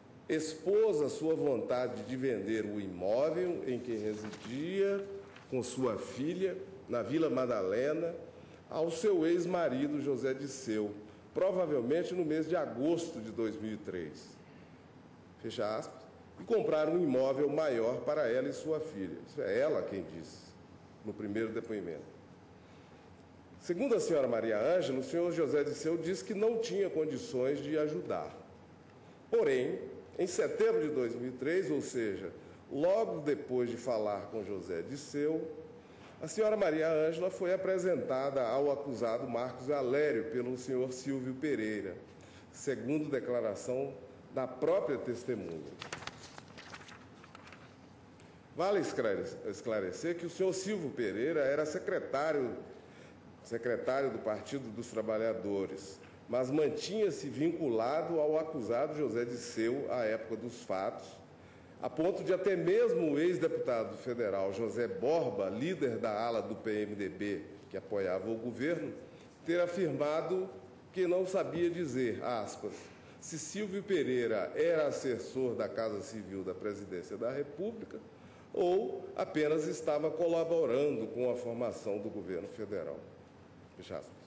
expôs a sua vontade de vender o imóvel em que residia com sua filha, na Vila Madalena, ao seu ex-marido José Disseu, provavelmente no mês de agosto de dois mil e três, fecha aspas, e comprar um imóvel maior para ela e sua filha. Isso é ela quem disse, no primeiro depoimento. Segundo a senhora Maria Ângela, o senhor José Disseu disse que não tinha condições de ajudar. Porém, em setembro de dois mil e três, ou seja, logo depois de falar com José Disseu, a senhora Maria Ângela foi apresentada ao acusado Marcos Valério pelo senhor Silvio Pereira, segundo declaração da própria testemunha. Vale esclarecer que o senhor Silvio Pereira era secretário, secretário do Partido dos Trabalhadores, mas mantinha-se vinculado ao acusado José Disseu à época dos fatos, a ponto de até mesmo o ex-deputado federal José Borba, líder da ala do P M D B, que apoiava o governo, ter afirmado que não sabia dizer, aspas, se Silvio Pereira era assessor da Casa Civil da Presidência da República ou apenas estava colaborando com a formação do governo federal. Fecha aspas.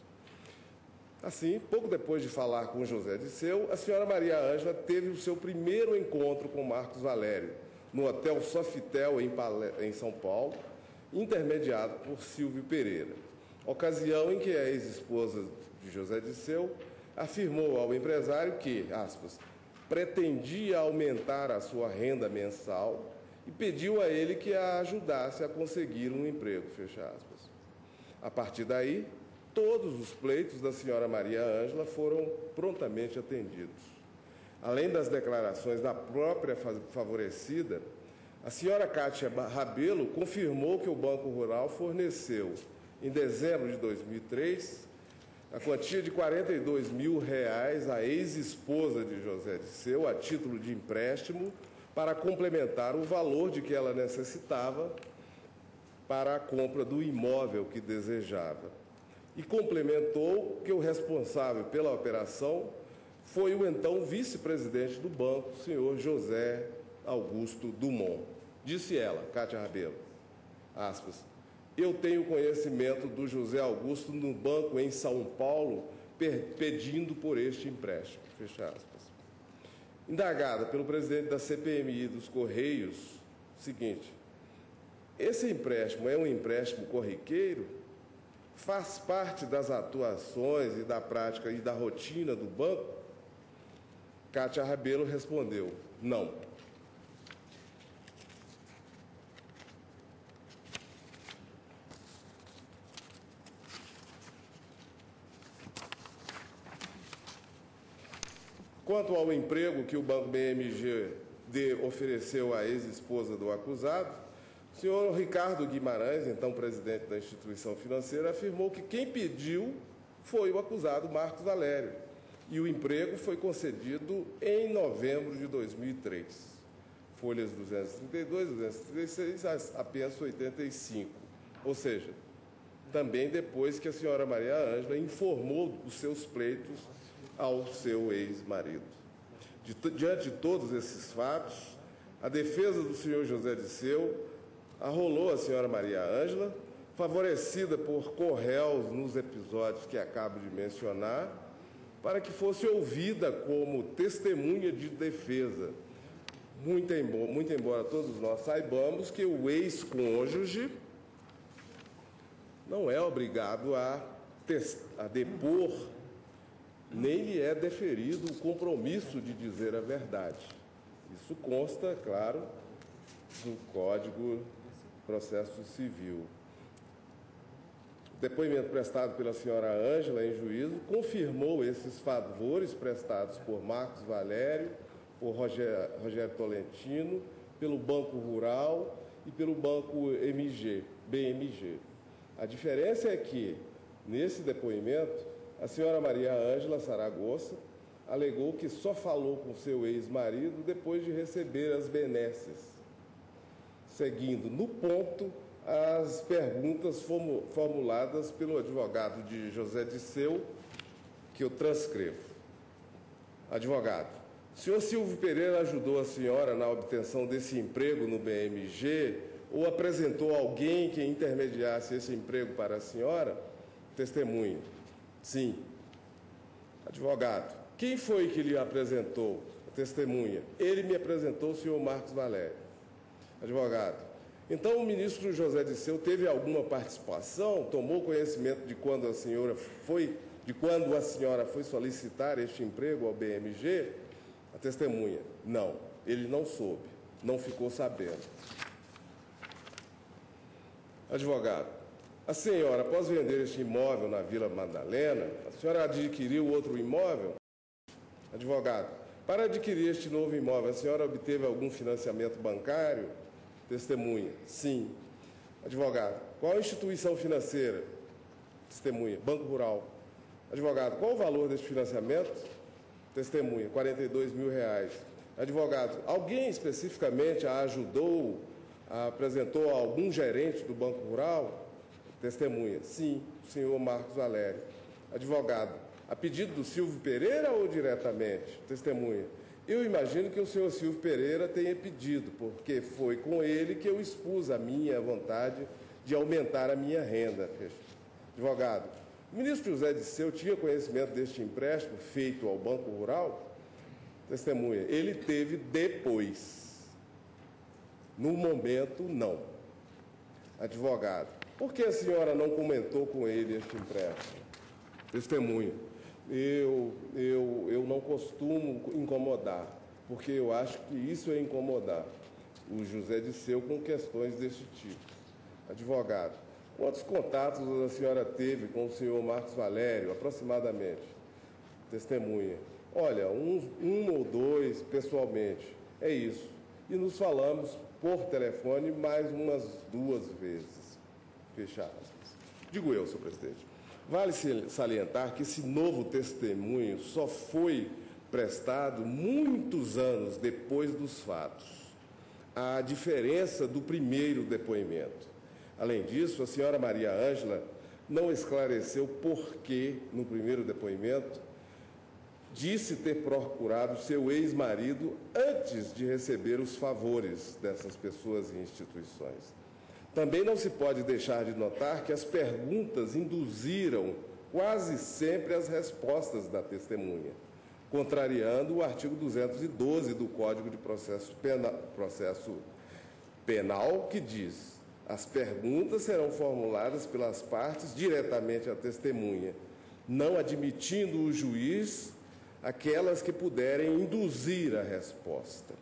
Assim, pouco depois de falar com José Disseu, a senhora Maria Ângela teve o seu primeiro encontro com Marcos Valério, no Hotel Sofitel, em, em São Paulo, intermediado por Silvio Pereira. Ocasião em que a ex-esposa de José Disseu afirmou ao empresário que, aspas, pretendia aumentar a sua renda mensal e pediu a ele que a ajudasse a conseguir um emprego, fecha aspas. A partir daí, todos os pleitos da senhora Maria Ângela foram prontamente atendidos. Além das declarações da própria favorecida, a senhora Cátia Rabelo confirmou que o Banco Rural forneceu, em dezembro de dois mil e três, a quantia de quarenta e dois mil reais à ex-esposa de José Disseu, a título de empréstimo, para complementar o valor de que ela necessitava para a compra do imóvel que desejava. E complementou que o responsável pela operação foi o então vice-presidente do banco, o senhor José Augusto Dumont. Disse ela, Cátia Rabelo, aspas, eu tenho conhecimento do José Augusto no banco em São Paulo pedindo por este empréstimo, fecha aspas. Indagada pelo presidente da C P M I dos Correios, seguinte, esse empréstimo é um empréstimo corriqueiro? Faz parte das atuações e da prática e da rotina do banco? Cátia Rabelo respondeu, não. Quanto ao emprego que o Banco B M G D ofereceu à ex-esposa do acusado, o senhor Ricardo Guimarães, então presidente da instituição financeira, afirmou que quem pediu foi o acusado Marcos Valério e o emprego foi concedido em novembro de dois mil e três. Folhas duzentos e trinta e dois, duzentos e trinta e seis, apenas oitenta e cinco. Ou seja, também depois que a senhora Maria Ângela informou os seus pleitos ao seu ex-marido. Diante de todos esses fatos, a defesa do senhor José Disseu arrolou a senhora Maria Ângela, favorecida por corréus nos episódios que acabo de mencionar, para que fosse ouvida como testemunha de defesa, muito embora, muito embora todos nós saibamos que o ex-cônjuge não é obrigado a, a depor, nem lhe é deferido o compromisso de dizer a verdade. Isso consta, claro, do Código de Processo Civil. O depoimento prestado pela senhora Ângela em juízo confirmou esses favores prestados por Marcos Valério, por Rogério, Rogério Tolentino, pelo Banco Rural e pelo Banco M G, B M G. A diferença é que, nesse depoimento, a senhora Maria Ângela Saragossa alegou que só falou com seu ex-marido depois de receber as benesses, seguindo no ponto as perguntas formuladas pelo advogado de José Disseu, que eu transcrevo. Advogado, o senhor Silvio Pereira ajudou a senhora na obtenção desse emprego no B M G ou apresentou alguém que intermediasse esse emprego para a senhora? Testemunho. Sim. Advogado, quem foi que lhe apresentou a testemunha? Ele me apresentou o senhor Marcos Valério. Advogado, então o ministro José Disseu teve alguma participação, tomou conhecimento de quando a senhora foi, de quando a senhora foi solicitar este emprego ao B M G? A testemunha, não, ele não soube, não ficou sabendo. Advogado, a senhora, após vender este imóvel na Vila Madalena, a senhora adquiriu outro imóvel? Advogado, para adquirir este novo imóvel, a senhora obteve algum financiamento bancário? Testemunha, sim. Advogado, qual a instituição financeira? Testemunha, Banco Rural. Advogado, qual o valor deste financiamento? Testemunha, quarenta e dois mil reais. Advogado, alguém especificamente a ajudou, a apresentou a algum gerente do Banco Rural? Testemunha, sim, o senhor Marcos Valério. Advogado, a pedido do Silvio Pereira ou diretamente? Testemunha, eu imagino que o senhor Silvio Pereira tenha pedido, porque foi com ele que eu expus a minha vontade de aumentar a minha renda. Advogado, o ministro José Disseu tinha conhecimento deste empréstimo feito ao Banco Rural? Testemunha, ele teve depois. No momento, não. Advogado, por que a senhora não comentou com ele este empréstimo? Testemunha, eu, eu, eu não costumo incomodar, porque eu acho que isso é incomodar o José Disseu com questões desse tipo. Advogado, quantos contatos a senhora teve com o senhor Marcos Valério, aproximadamente? Testemunha, olha, um, um ou dois pessoalmente, é isso. E nos falamos por telefone mais umas duas vezes. Fecha aspas. Digo eu, senhor presidente. Vale salientar que esse novo testemunho só foi prestado muitos anos depois dos fatos, a diferença do primeiro depoimento. Além disso, a senhora Maria Ângela não esclareceu por que, no primeiro depoimento, disse ter procurado seu ex-marido antes de receber os favores dessas pessoas e instituições. Também não se pode deixar de notar que as perguntas induziram quase sempre as respostas da testemunha, contrariando o artigo duzentos e doze do Código de Processo Penal, Processo Penal, que diz: as perguntas serão formuladas pelas partes diretamente à testemunha, não admitindo o juiz aquelas que puderem induzir a resposta.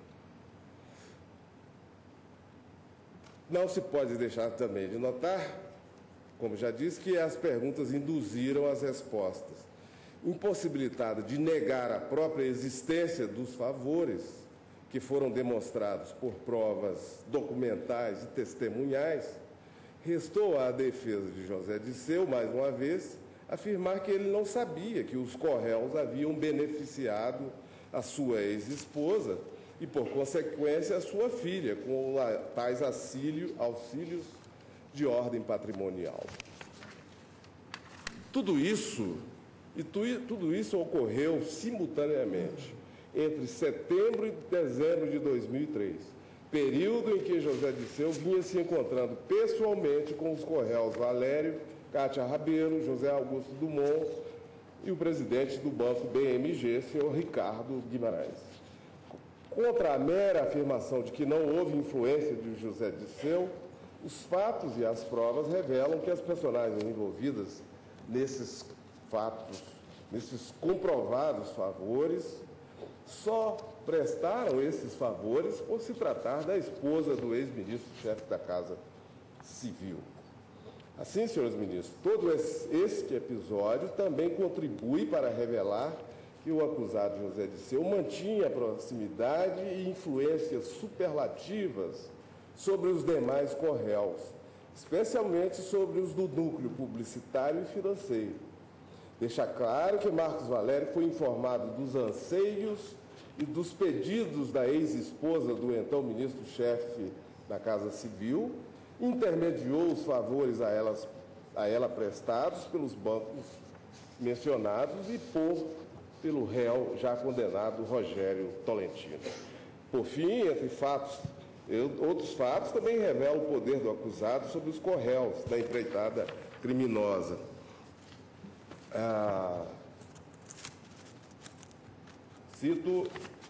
Não se pode deixar também de notar, como já disse, que as perguntas induziram as respostas. Impossibilitada de negar a própria existência dos favores, que foram demonstrados por provas documentais e testemunhais, restou à defesa de José Disseu, mais uma vez, afirmar que ele não sabia que os corréus haviam beneficiado a sua ex-esposa e, por consequência, a sua filha, com tais auxílio, auxílios de ordem patrimonial. Tudo isso, e tu, tudo isso ocorreu simultaneamente entre setembro e dezembro de dois mil e três, período em que José Disseu vinha se encontrando pessoalmente com os corréus Valério, Cátia Rabelo, José Augusto Dumont e o presidente do Banco B M G, senhor Ricardo Guimarães. Contra a mera afirmação de que não houve influência de José Disseu, os fatos e as provas revelam que as personagens envolvidas nesses fatos, nesses comprovados favores, só prestaram esses favores por se tratar da esposa do ex-ministro-chefe da Casa Civil. Assim, senhores ministros, todo este episódio também contribui para revelar que o acusado José Disseu mantinha proximidade e influências superlativas sobre os demais corréus, especialmente sobre os do núcleo publicitário e financeiro. Deixa claro que Marcos Valério foi informado dos anseios e dos pedidos da ex-esposa do então ministro-chefe da Casa Civil, intermediou os favores a, elas, a ela prestados pelos bancos mencionados e por, pelo réu já condenado Rogério Tolentino. Por fim, entre fatos, eu, outros fatos também revelam o poder do acusado sobre os corréus da empreitada criminosa. Ah, Cito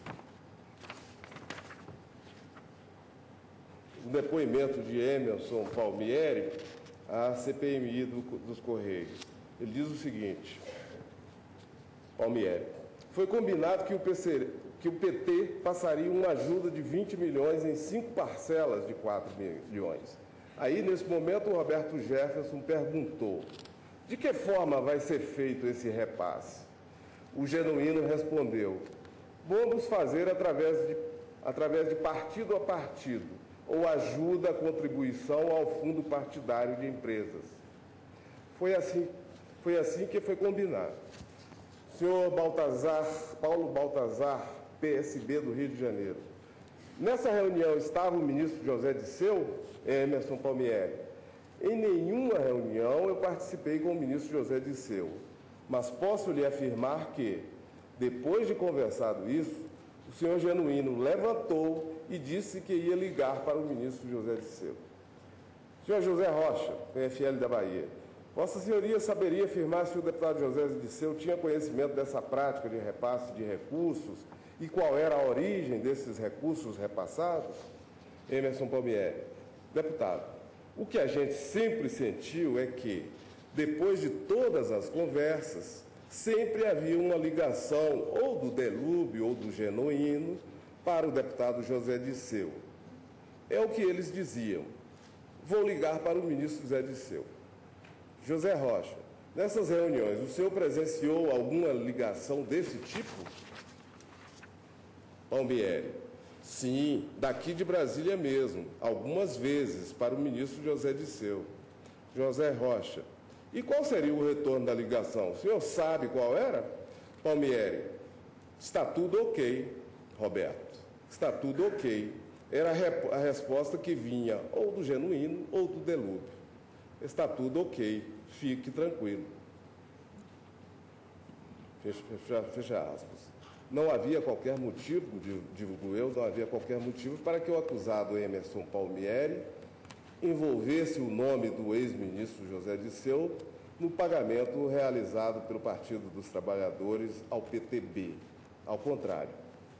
o depoimento de Emerson Palmieri à C P M I do, dos Correios. Ele diz o seguinte: Palmieri, foi combinado que o, P C, que o P T passaria uma ajuda de vinte milhões em cinco parcelas de quatro milhões. Aí, nesse momento, o Roberto Jefferson perguntou: de que forma vai ser feito esse repasse? O Genuíno respondeu: vamos fazer através de, através de partido a partido, ou ajuda a contribuição ao fundo partidário de empresas. Foi assim, foi assim que foi combinado. O senhor Baltazar, Paulo Baltazar, P S B do Rio de Janeiro. Nessa reunião estava o ministro José Disseu, Emerson Palmieri. Em nenhuma reunião eu participei com o ministro José Disseu, mas posso lhe afirmar que, depois de conversado isso, o senhor Genuíno levantou e disse que ia ligar para o ministro José Disseu. Senhor José Rocha, P F L da Bahia, Vossa Senhoria saberia afirmar se o deputado José Disseu tinha conhecimento dessa prática de repasse de recursos e qual era a origem desses recursos repassados? Emerson Palmieri. Deputado, o que a gente sempre sentiu é que, depois de todas as conversas, sempre havia uma ligação ou do Delúbio ou do Genuíno para o deputado José Disseu. É o que eles diziam. Vou ligar para o ministro José Disseu. José Rocha, nessas reuniões, o senhor presenciou alguma ligação desse tipo? Palmieri. Sim, daqui de Brasília mesmo, algumas vezes, para o ministro José Disseu. José Rocha. E qual seria o retorno da ligação? O senhor sabe qual era? Palmieri. Está tudo ok, Roberto. Está tudo ok. Era a resposta que vinha ou do Genuíno ou do Delúbio. Está tudo ok, fique tranquilo. Fecha, fecha, fecha aspas. Não havia qualquer motivo, digo eu, não havia qualquer motivo para que o acusado Emerson Palmieri envolvesse o nome do ex-ministro José Disseu no pagamento realizado pelo Partido dos Trabalhadores ao P T B. Ao contrário.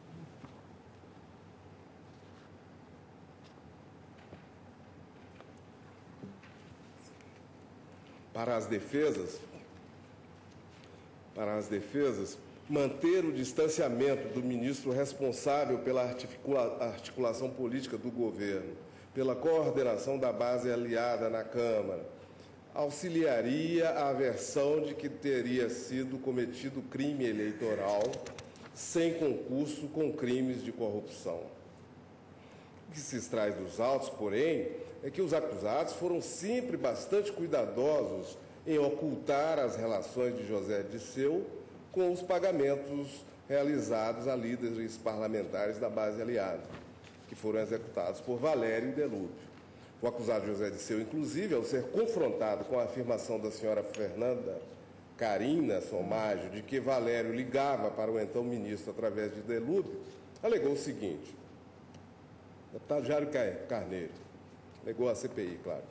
Para as defesas, para as defesas, manter o distanciamento do ministro responsável pela articula- articulação política do governo, pela coordenação da base aliada na Câmara, auxiliaria a versão de que teria sido cometido crime eleitoral sem concurso com crimes de corrupção. O que se extrai dos autos, porém, é que os acusados foram sempre bastante cuidadosos em ocultar as relações de José Disseu com os pagamentos realizados a líderes parlamentares da base aliada, que foram executados por Valério e Delúbio. O acusado José Disseu, inclusive, ao ser confrontado com a afirmação da senhora Fernanda Carina Somágio de que Valério ligava para o então ministro através de Delúbio, alegou o seguinte: deputado Jário Carneiro, alegou a C P I, claro.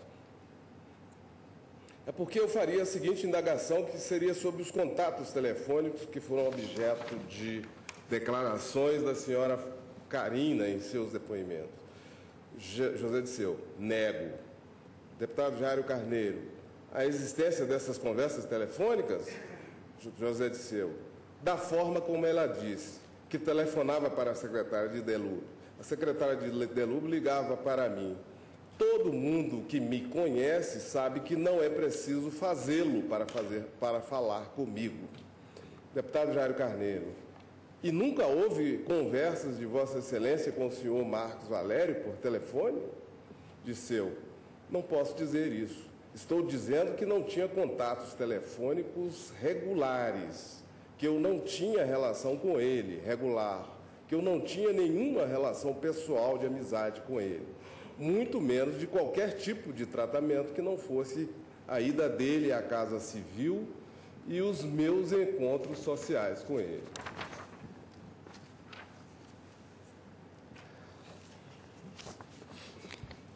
É porque eu faria a seguinte indagação, que seria sobre os contatos telefônicos que foram objeto de declarações da senhora Carina em seus depoimentos. José Disseu, nego. Deputado Jário Carneiro, a existência dessas conversas telefônicas? José Disseu, da forma como ela disse, que telefonava para a secretária de Delúbio. A secretária de Delúbio ligava para mim. Todo mundo que me conhece sabe que não é preciso fazê-lo para, fazer, para falar comigo. Deputado Jário Carneiro, e nunca houve conversas de Vossa Excelência com o senhor Marcos Valério por telefone? Disseu, não posso dizer isso. Estou dizendo que não tinha contatos telefônicos regulares, que eu não tinha relação com ele, regular, que eu não tinha nenhuma relação pessoal de amizade com ele, muito menos de qualquer tipo de tratamento que não fosse a ida dele à Casa Civil e os meus encontros sociais com ele.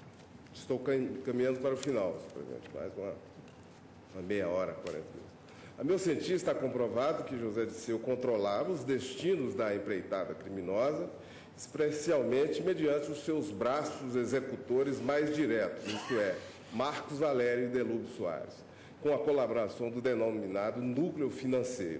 Estou caminhando para o final, senhor presidente, mais uma, uma meia hora, quarenta minutos. A meu sentir, está comprovado que José Disseu controlava os destinos da empreitada criminosa, especialmente mediante os seus braços executores mais diretos, isto é, Marcos Valério e Delúbio Soares, com a colaboração do denominado núcleo financeiro.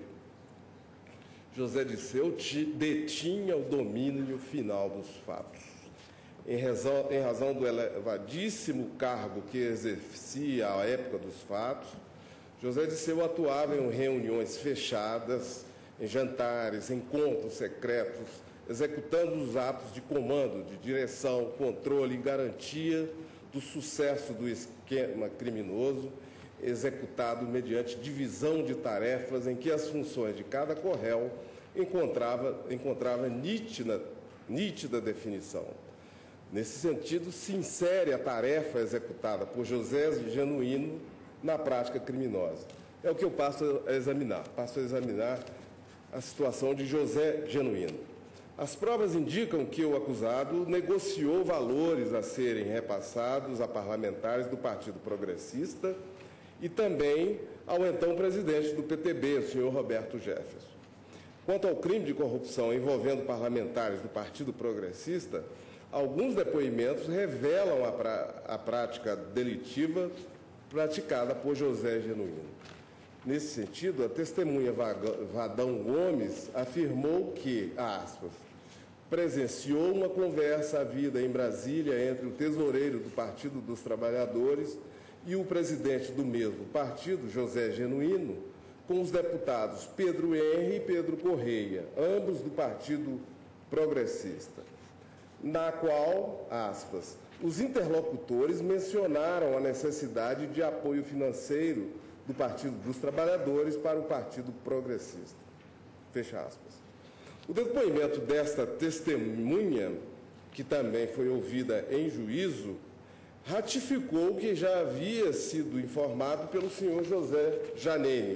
José Disseu detinha o domínio final dos fatos. Em razão, em razão do elevadíssimo cargo que exercia à época dos fatos, José Disseu atuava em reuniões fechadas, em jantares, encontros secretos, executando os atos de comando, de direção, controle e garantia do sucesso do esquema criminoso, executado mediante divisão de tarefas em que as funções de cada corréu encontrava, encontrava nítida, nítida definição. Nesse sentido, se insere a tarefa executada por José Genuíno na prática criminosa. É o que eu passo a examinar. Passo a examinar a situação de José Genuíno. As provas indicam que o acusado negociou valores a serem repassados a parlamentares do Partido Progressista e também ao então presidente do P T B, o senhor Roberto Jefferson. Quanto ao crime de corrupção envolvendo parlamentares do Partido Progressista, alguns depoimentos revelam a, pra, a prática delitiva praticada por José Genuíno. Nesse sentido, a testemunha Vadão Gomes afirmou que, aspas, presenciou uma conversa havida em Brasília entre o tesoureiro do Partido dos Trabalhadores e o presidente do mesmo partido, José Genuíno, com os deputados Pedro Henri e Pedro Correia, ambos do Partido Progressista, na qual, aspas, os interlocutores mencionaram a necessidade de apoio financeiro do Partido dos Trabalhadores para o Partido Progressista. Fecha aspas. O depoimento desta testemunha, que também foi ouvida em juízo, ratificou o que já havia sido informado pelo senhor José Janene,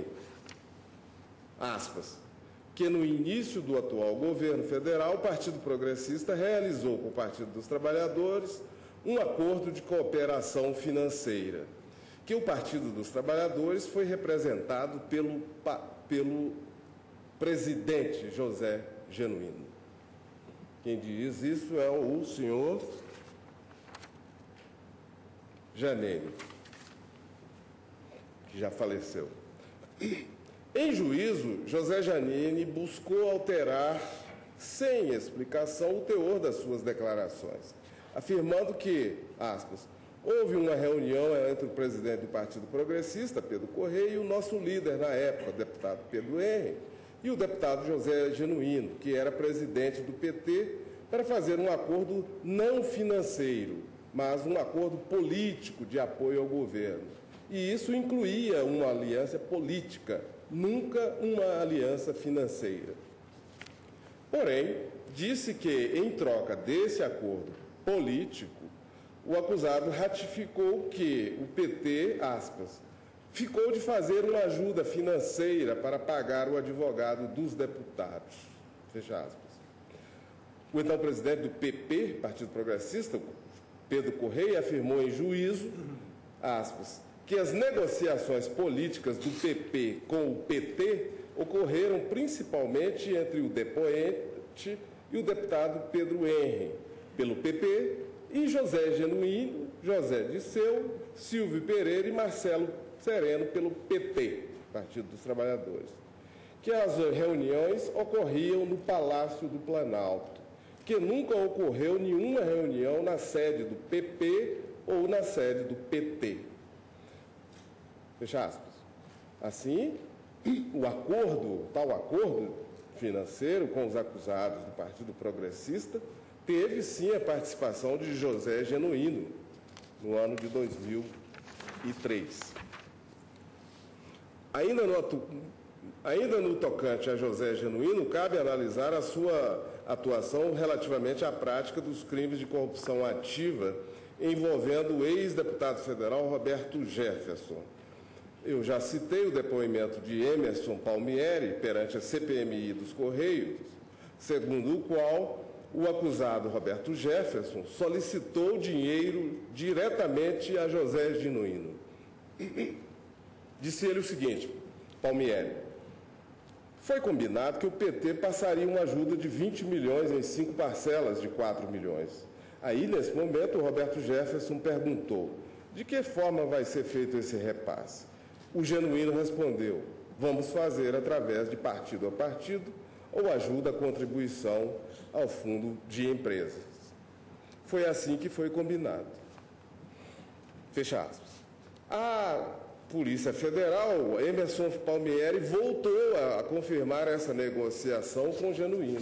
aspas, que no início do atual governo federal, o Partido Progressista realizou com o Partido dos Trabalhadores um acordo de cooperação financeira, que o Partido dos Trabalhadores foi representado pelo, pelo presidente José Genuíno. Quem diz isso é o senhor Janene, que já faleceu. Em juízo, José Janene buscou alterar, sem explicação, o teor das suas declarações, afirmando que, aspas, houve uma reunião entre o presidente do Partido Progressista, Pedro Correia, e o nosso líder na época, o deputado Pedro Henri, e o deputado José Genuíno, que era presidente do P T, para fazer um acordo não financeiro, mas um acordo político de apoio ao governo. E isso incluía uma aliança política, nunca uma aliança financeira. Porém, disse que, em troca desse acordo político, o acusado ratificou que o P T, aspas, ficou de fazer uma ajuda financeira para pagar o advogado dos deputados, fecha aspas. O então presidente do P P, Partido Progressista, Pedro Correia, afirmou em juízo, aspas, que as negociações políticas do P P com o P T ocorreram principalmente entre o depoente e o deputado Pedro Henri, pelo P P, e José Genuíno, José Disseu, Silvio Pereira e Marcelo Sereno, pelo P T, Partido dos Trabalhadores, que as reuniões ocorriam no Palácio do Planalto, que nunca ocorreu nenhuma reunião na sede do P P ou na sede do P T. Fecha aspas. Assim, o acordo, tal acordo financeiro com os acusados do Partido Progressista teve, sim, a participação de José Genuíno, no ano de dois mil e três. Ainda no, atu... Ainda no tocante a José Genuíno, cabe analisar a sua atuação relativamente à prática dos crimes de corrupção ativa envolvendo o ex-deputado federal Roberto Jefferson. Eu já citei o depoimento de Emerson Palmieri perante a C P M I dos Correios, segundo o qual o acusado Roberto Jefferson solicitou dinheiro diretamente a José Genuíno. Disse ele o seguinte, Palmieri. Foi combinado que o P T passaria uma ajuda de vinte milhões em cinco parcelas de quatro milhões. Aí, nesse momento, o Roberto Jefferson perguntou: de que forma vai ser feito esse repasse? O Genuíno respondeu: vamos fazer através de partido a partido ou ajuda a contribuição ao fundo de empresas. Foi assim que foi combinado. Fecha aspas. A Polícia Federal, Emerson Palmieri, voltou a confirmar essa negociação com o Genuíno.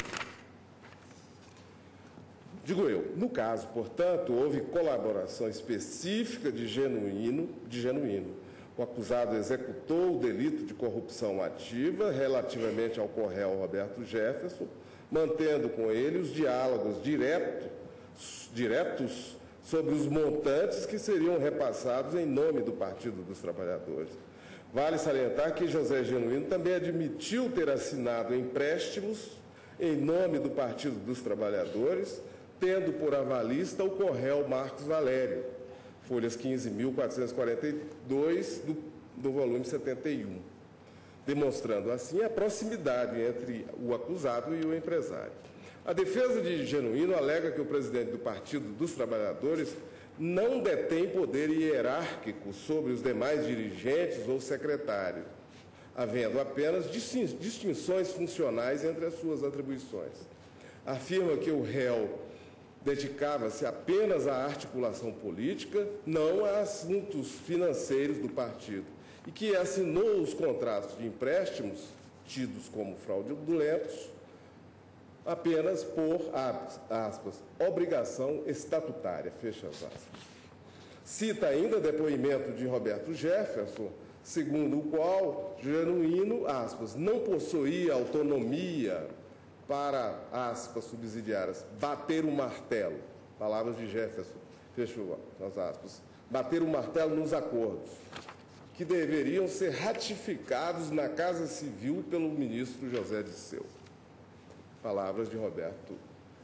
Digo eu, no caso, portanto, houve colaboração específica de Genuíno, de Genuíno. O acusado executou o delito de corrupção ativa relativamente ao co-réu Roberto Jefferson, mantendo com ele os diálogos direto, diretos sobre os montantes que seriam repassados em nome do Partido dos Trabalhadores. Vale salientar que José Genuíno também admitiu ter assinado empréstimos em nome do Partido dos Trabalhadores, tendo por avalista o co-réu Marcos Valério, folhas quinze mil quatrocentos e quarenta e dois do, do volume setenta e um, demonstrando assim a proximidade entre o acusado e o empresário. A defesa de Genuíno alega que o presidente do Partido dos Trabalhadores não detém poder hierárquico sobre os demais dirigentes ou secretários, havendo apenas distinções funcionais entre as suas atribuições. Afirma que o réu dedicava-se apenas à articulação política, não a assuntos financeiros do partido, e que assinou os contratos de empréstimos, tidos como fraudulentos, apenas por, aspas, obrigação estatutária, fecha as aspas. Cita ainda depoimento de Roberto Jefferson, segundo o qual Genuíno, aspas, não possuía autonomia para, aspas, subsidiárias, bater o martelo, palavras de Jefferson, fecha as aspas, bater o martelo nos acordos, que deveriam ser ratificados na Casa Civil pelo ministro José Disseu. Palavras de Roberto,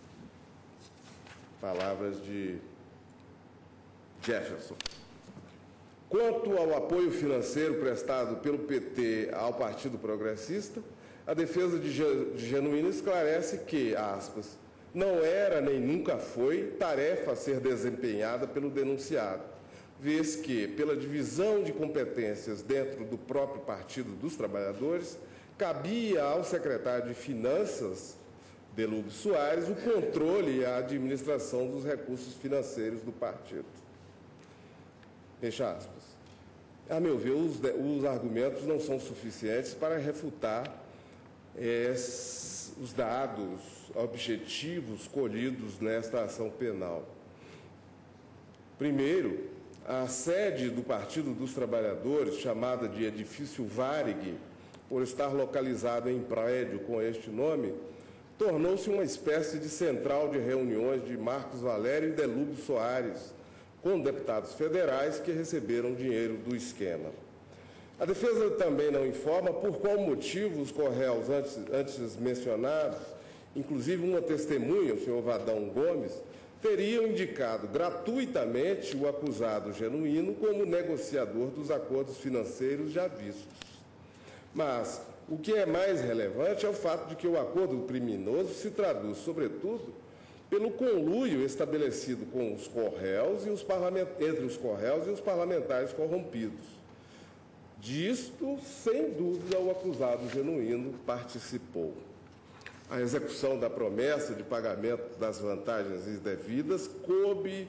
palavras de Jefferson. Quanto ao apoio financeiro prestado pelo P T ao Partido Progressista, a defesa de Genuíno esclarece que, aspas, não era nem nunca foi tarefa a ser desempenhada pelo denunciado, vez que, pela divisão de competências dentro do próprio Partido dos Trabalhadores, cabia ao secretário de Finanças, Delúbio Soares, o controle e a administração dos recursos financeiros do partido. Fecha aspas. A meu ver, os, os argumentos não são suficientes para refutar é, os dados objetivos colhidos nesta ação penal. Primeiro, a sede do Partido dos Trabalhadores, chamada de Edifício Varig, por estar localizada em prédio com este nome, tornou-se uma espécie de central de reuniões de Marcos Valério e Delúbio Soares, com deputados federais que receberam dinheiro do esquema. A defesa também não informa por qual motivo os co-réus antes, antes mencionados, inclusive uma testemunha, o senhor Vadão Gomes, teriam indicado gratuitamente o acusado Genuíno como negociador dos acordos financeiros já vistos. Mas o que é mais relevante é o fato de que o acordo criminoso se traduz, sobretudo, pelo conluio estabelecido com os co-réus e os entre os co-réus e os parlamentares corrompidos. Disto, sem dúvida, o acusado Genuíno participou. A execução da promessa de pagamento das vantagens indevidas coube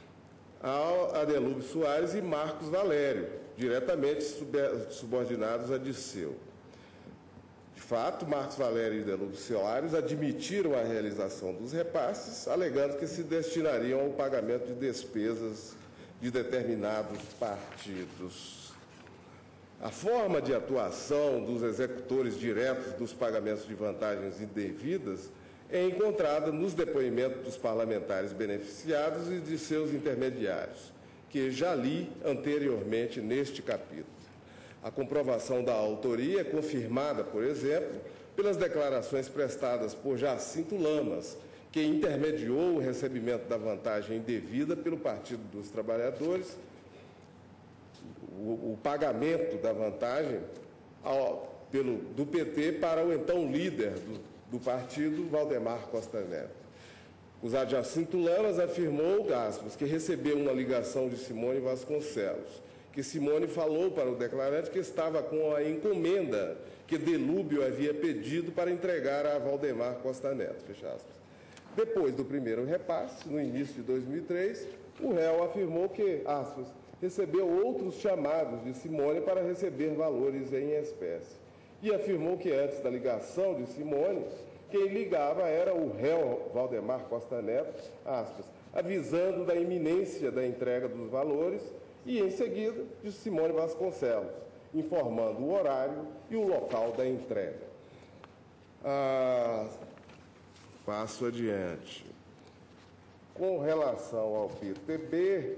a Adelúbio Soares e Marcos Valério, diretamente subordinados a Disseu. De fato, Marcos Valério e Delúbio Soares admitiram a realização dos repasses, alegando que se destinariam ao pagamento de despesas de determinados partidos. A forma de atuação dos executores diretos dos pagamentos de vantagens indevidas é encontrada nos depoimentos dos parlamentares beneficiados e de seus intermediários, que já li anteriormente neste capítulo. A comprovação da autoria é confirmada, por exemplo, pelas declarações prestadas por Jacinto Lamas, que intermediou o recebimento da vantagem indevida pelo Partido dos Trabalhadores, o, o pagamento da vantagem ao, pelo, do P T para o então líder do, do partido, Valdemar Costa Neto. O acusado Jacinto Lamas afirmou, aspas, que recebeu uma ligação de Simone Vasconcelos, que Simone falou para o declarante que estava com a encomenda que Delúbio havia pedido para entregar a Valdemar Costa Neto, fecha aspas. Depois do primeiro repasse, no início de dois mil e três, o réu afirmou que, aspas, recebeu outros chamados de Simone para receber valores em espécie. E afirmou que antes da ligação de Simone, quem ligava era o réu Valdemar Costa Neto, aspas, avisando da iminência da entrega dos valores e, em seguida, de Simone Vasconcelos, informando o horário e o local da entrega. Ah, passo adiante. Com relação ao P T B,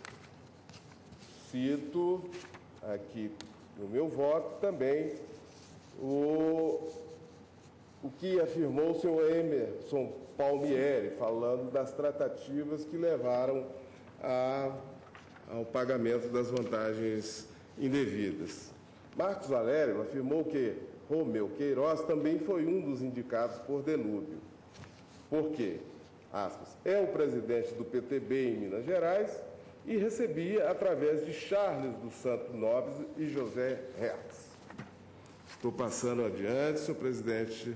cito aqui no meu voto também o, o que afirmou o senhor Emerson Palmieri, falando das tratativas que levaram a, ao pagamento das vantagens indevidas. Marcos Valério afirmou que Romeu Queiroz também foi um dos indicados por Delúbio. Por quê? Aspas, é o presidente do P T B em Minas Gerais e recebia através de Charles dos Santos Nobres e José Hertz. Estou passando adiante, senhor presidente,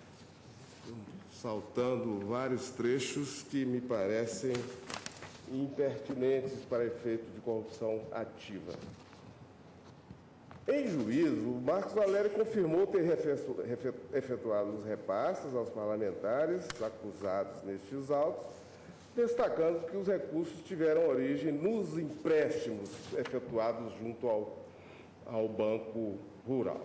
saltando vários trechos que me parecem impertinentes para efeito de corrupção ativa. Em juízo, o Marcos Valério confirmou ter efetuado os repasses aos parlamentares acusados nestes autos, destacando que os recursos tiveram origem nos empréstimos efetuados junto ao, ao Banco Rural.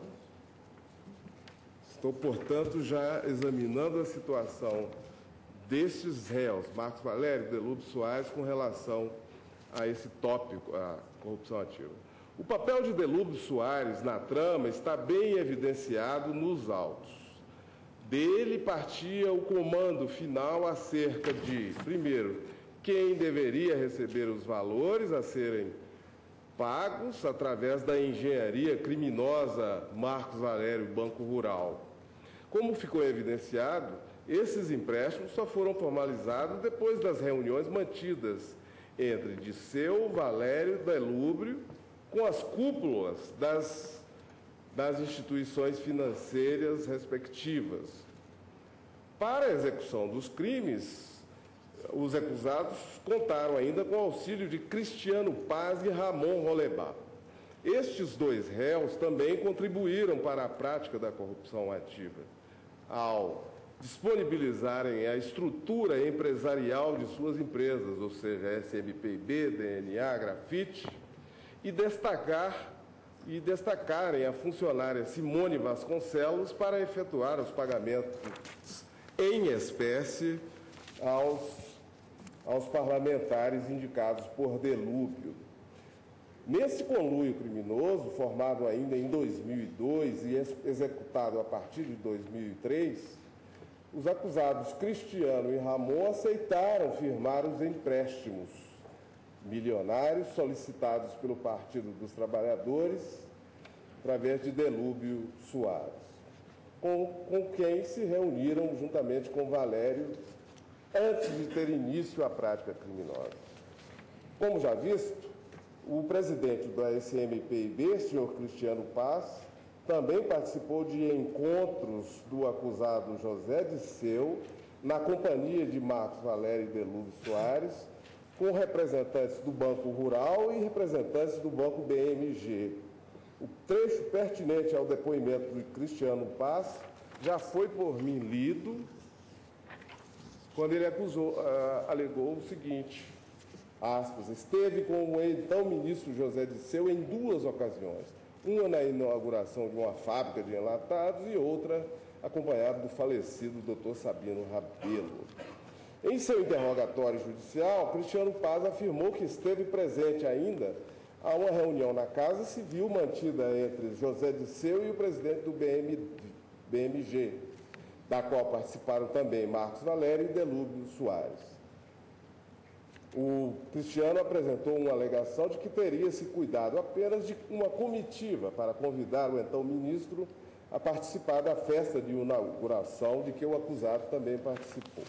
Estou, portanto, já examinando a situação destes réus, Marcos Valério e Delúbio Soares, com relação a esse tópico, a corrupção ativa. O papel de Delúbio Soares na trama está bem evidenciado nos autos. Dele partia o comando final acerca de, primeiro, quem deveria receber os valores a serem pagos através da engenharia criminosa Marcos Valério Banco Rural. Como ficou evidenciado, esses empréstimos só foram formalizados depois das reuniões mantidas entre Disseu, Valério e Delúbio, com as cúpulas das, das instituições financeiras respectivas. Para a execução dos crimes, os acusados contaram ainda com o auxílio de Cristiano Paz e Ramon Rolebá. Estes dois réus também contribuíram para a prática da corrupção ativa, ao disponibilizarem a estrutura empresarial de suas empresas, ou seja, S M P I B, D N A, Grafite, e destacar e destacarem a funcionária Simone Vasconcelos para efetuar os pagamentos em espécie aos, aos parlamentares indicados por Delúbio. Nesse conluio criminoso, formado ainda em dois mil e dois e ex executado a partir de dois mil e três, os acusados Cristiano e Ramon aceitaram firmar os empréstimos milionários solicitados pelo Partido dos Trabalhadores através de Delúbio Soares, com, com quem se reuniram juntamente com Valério antes de ter início a prática criminosa. Como já visto, o presidente da S M P I B, senhor Cristiano Paz, também participou de encontros do acusado José Disseu, na companhia de Marcos Valério e Delúbio Soares, com representantes do Banco Rural e representantes do Banco B M G. O trecho pertinente ao depoimento de Cristiano Paz já foi por mim lido, quando ele acusou, uh, alegou o seguinte, aspas, esteve com o então ministro José Disseu em duas ocasiões, uma na inauguração de uma fábrica de enlatados e outra acompanhado do falecido doutor Sabino Rabelo. Em seu interrogatório judicial, Cristiano Paz afirmou que esteve presente ainda a uma reunião na Casa Civil mantida entre José Disseu e o presidente do B M G, da qual participaram também Marcos Valério e Delúbio Soares. O Cristiano apresentou uma alegação de que teria se cuidado apenas de uma comitiva para convidar o então ministro a participar da festa de inauguração de que o acusado também participou.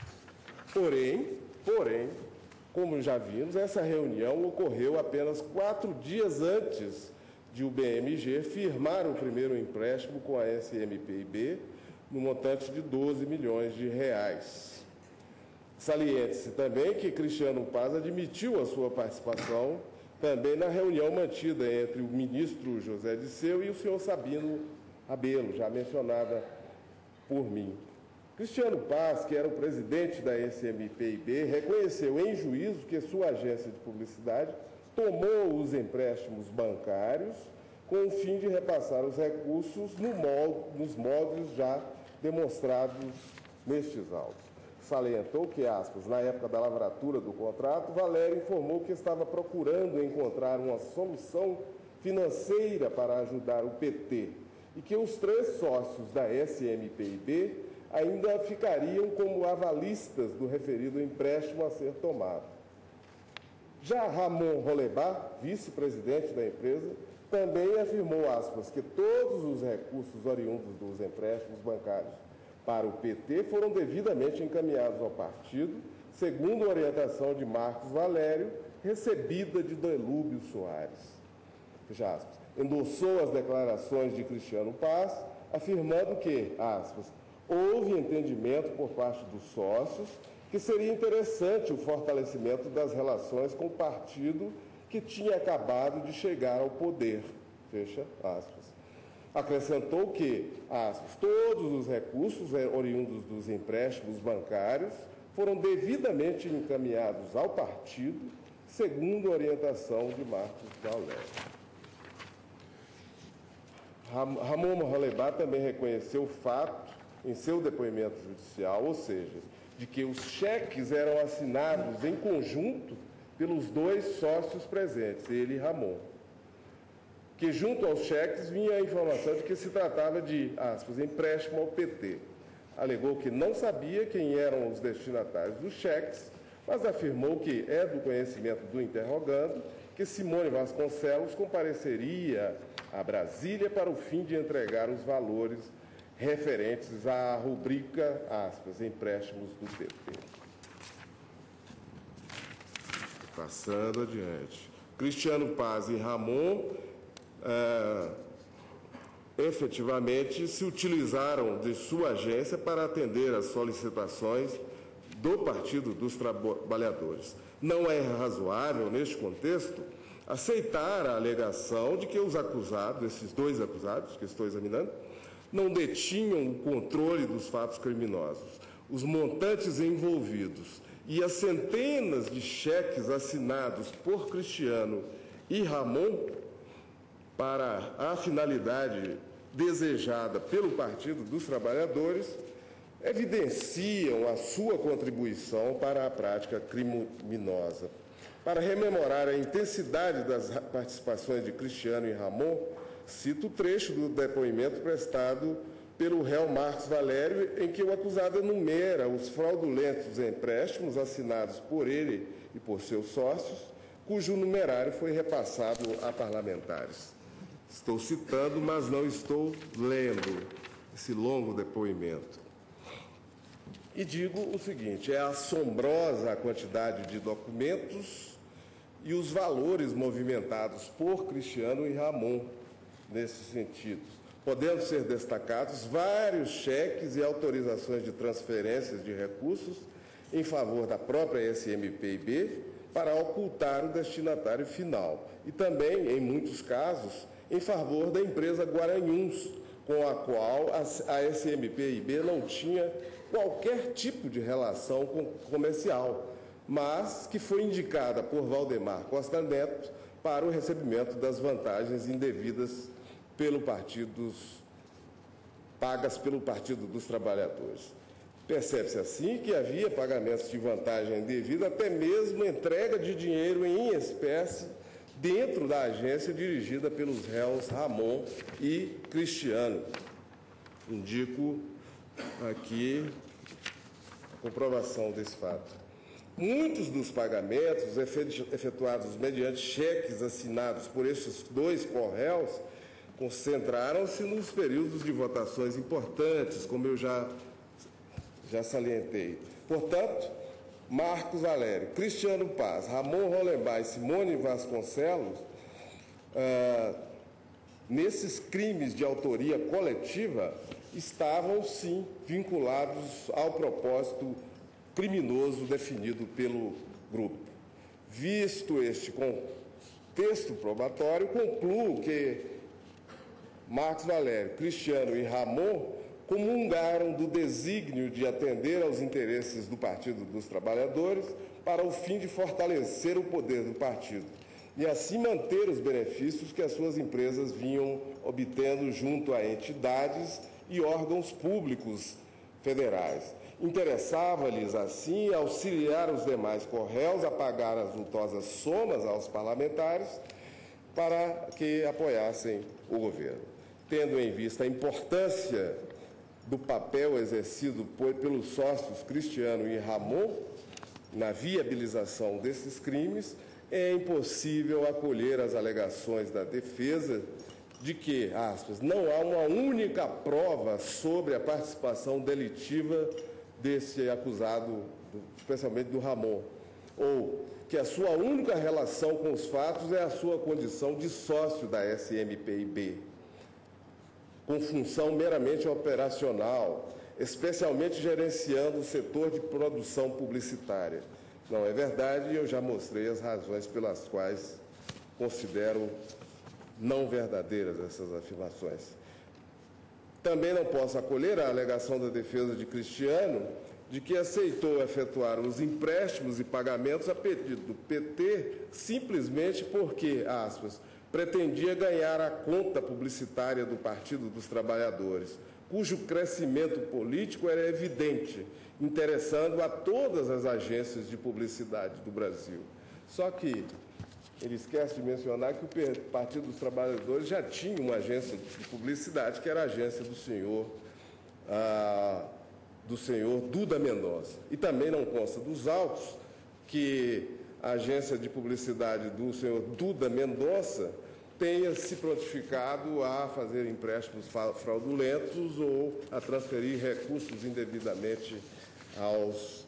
Porém, porém, como já vimos, essa reunião ocorreu apenas quatro dias antes de o B M G firmar o primeiro empréstimo com a S M P I B no montante de doze milhões de reais. Saliente-se também que Cristiano Paz admitiu a sua participação também na reunião mantida entre o ministro José Disseu e o senhor Sabino Rabelo, já mencionada por mim. Cristiano Paz, que era o presidente da S M P I B, reconheceu em juízo que sua agência de publicidade tomou os empréstimos bancários com o fim de repassar os recursos no molde, nos moldes já demonstrados nestes autos. Salientou que, aspas, na época da lavratura do contrato, Valério informou que estava procurando encontrar uma solução financeira para ajudar o P T e que os três sócios da S M P I B ainda ficariam como avalistas do referido empréstimo a ser tomado. Já Ramon Rolebá, vice-presidente da empresa, também afirmou, aspas, que todos os recursos oriundos dos empréstimos bancários para o P T foram devidamente encaminhados ao partido, segundo a orientação de Marcos Valério, recebida de Delúbio Soares. Fecha aspas. Endossou as declarações de Cristiano Paz, afirmando que, aspas, houve entendimento por parte dos sócios que seria interessante o fortalecimento das relações com o partido que tinha acabado de chegar ao poder. Fecha aspas. Acrescentou que, aspas, todos os recursos oriundos dos empréstimos bancários foram devidamente encaminhados ao partido, segundo a orientação de Marcos Valério. Ramon Rolebá também reconheceu o fato em seu depoimento judicial, ou seja, de que os cheques eram assinados em conjunto pelos dois sócios presentes, ele e Ramon. Que junto aos cheques vinha a informação de que se tratava de, aspas, empréstimo ao P T. Alegou que não sabia quem eram os destinatários dos cheques, mas afirmou que é do conhecimento do interrogando que Simone Vasconcelos compareceria a Brasília para o fim de entregar os valores referentes à rubrica, aspas, empréstimos do P T. Passando adiante. Cristiano Paz e Ramon é, efetivamente se utilizaram de sua agência para atender às solicitações do Partido dos Trabalhadores. Não é razoável, neste contexto, aceitar a alegação de que os acusados, esses dois acusados que estou examinando, não detinham o controle dos fatos criminosos. Os montantes envolvidos e as centenas de cheques assinados por Cristiano e Ramon para a finalidade desejada pelo Partido dos Trabalhadores evidenciam a sua contribuição para a prática criminosa. Para rememorar a intensidade das participações de Cristiano e Ramon, cito o trecho do depoimento prestado pelo réu Marcos Valério, em que o acusado enumera os fraudulentos empréstimos assinados por ele e por seus sócios, cujo numerário foi repassado a parlamentares. Estou citando, mas não estou lendo esse longo depoimento. E digo o seguinte, é assombrosa a quantidade de documentos e os valores movimentados por Cristiano e Ramon nesse sentido, podendo ser destacados vários cheques e autorizações de transferências de recursos em favor da própria S M P I B para ocultar o destinatário final e também, em muitos casos, em favor da empresa Guaranhuns, com a qual a S M P I B não tinha qualquer tipo de relação comercial, mas que foi indicada por Valdemar Costa Neto para o recebimento das vantagens indevidas pelo partido, pagas pelo Partido dos Trabalhadores. Percebe-se assim que havia pagamentos de vantagem indevida, até mesmo entrega de dinheiro em espécie dentro da agência dirigida pelos réus Ramon e Cristiano. Indico aqui a comprovação desse fato. Muitos dos pagamentos efetuados mediante cheques assinados por estes dois correios concentraram-se nos períodos de votações importantes, como eu já, já salientei. Portanto, Marcos Valério, Cristiano Paz, Ramon Hollenbach e Simone Vasconcelos, ah, nesses crimes de autoria coletiva, estavam, sim, vinculados ao propósito criminoso definido pelo grupo. Visto este contexto probatório, concluo que Marcos Valério, Cristiano e Ramon comungaram do desígnio de atender aos interesses do Partido dos Trabalhadores para o fim de fortalecer o poder do partido e assim manter os benefícios que as suas empresas vinham obtendo junto a entidades e órgãos públicos federais. Interessava-lhes, assim, auxiliar os demais correios a pagar as vultosas somas aos parlamentares para que apoiassem o governo. Tendo em vista a importância do papel exercido pelos sócios Cristiano e Ramon na viabilização desses crimes, é impossível acolher as alegações da defesa de que, aspas, não há uma única prova sobre a participação delitiva desse acusado, especialmente do Ramon, ou que a sua única relação com os fatos é a sua condição de sócio da S M P I B, com função meramente operacional, especialmente gerenciando o setor de produção publicitária. Não é verdade, e eu já mostrei as razões pelas quais considero não verdadeiras essas afirmações. Também não posso acolher a alegação da defesa de Cristiano de que aceitou efetuar os empréstimos e pagamentos a pedido do P T simplesmente porque, aspas, pretendia ganhar a conta publicitária do Partido dos Trabalhadores, cujo crescimento político era evidente, interessando a todas as agências de publicidade do Brasil. Só que ele esquece de mencionar que o Partido dos Trabalhadores já tinha uma agência de publicidade, que era a agência do senhor, ah, do senhor Duda Mendonça. E também não consta dos autos que a agência de publicidade do senhor Duda Mendonça tenha se prontificado a fazer empréstimos fraudulentos ou a transferir recursos indevidamente aos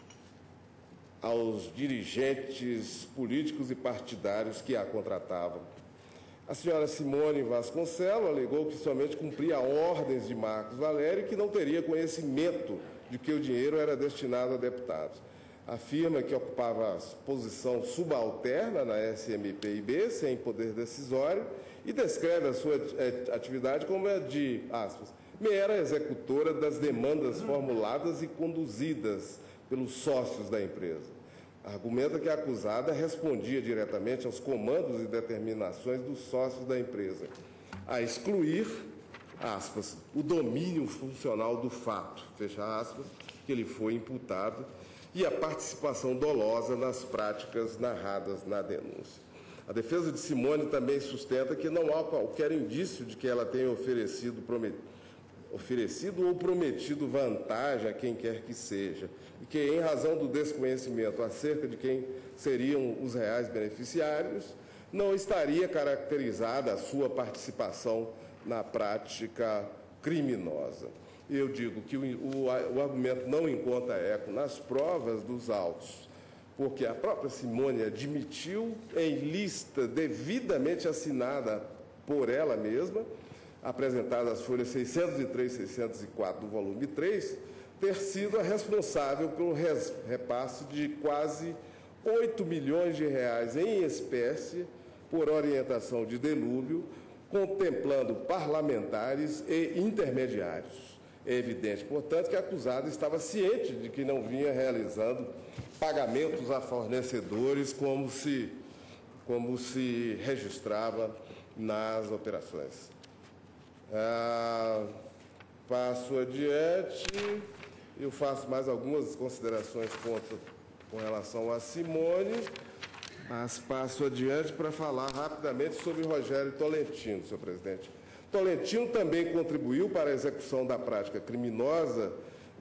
aos dirigentes políticos e partidários que a contratavam. A senhora Simone Vasconcelos alegou que somente cumpria ordens de Marcos Valério e que não teria conhecimento de que o dinheiro era destinado a deputados. Afirma que ocupava posição subalterna na S M P I B, sem poder decisório, e descreve a sua atividade como a de, aspas, mera executora das demandas formuladas e conduzidas pelos sócios da empresa. Argumenta que a acusada respondia diretamente aos comandos e determinações dos sócios da empresa, a excluir, aspas, o domínio funcional do fato, fecha aspas, que lhe foi imputado, e a participação dolosa nas práticas narradas na denúncia. A defesa de Simone também sustenta que não há qualquer indício de que ela tenha oferecido, prometido, oferecido ou prometido vantagem a quem quer que seja, e que, em razão do desconhecimento acerca de quem seriam os reais beneficiários, não estaria caracterizada a sua participação na prática criminosa. Eu digo que o, o, o argumento não encontra eco nas provas dos autos, porque a própria Simone admitiu, em lista devidamente assinada por ela mesma, apresentada às folhas seiscentos e três e seiscentos e quatro do volume três, ter sido a responsável pelo repasse de quase oito milhões de reais em espécie por orientação de Delúbio, contemplando parlamentares e intermediários. É evidente, portanto, que a acusada estava ciente de que não vinha realizando pagamentos a fornecedores como se, como se registrava nas operações. Ah, passo adiante, eu faço mais algumas considerações contra, com relação a Simone, mas passo adiante para falar rapidamente sobre Rogério Tolentino, senhor presidente. Tolentino também contribuiu para a execução da prática criminosa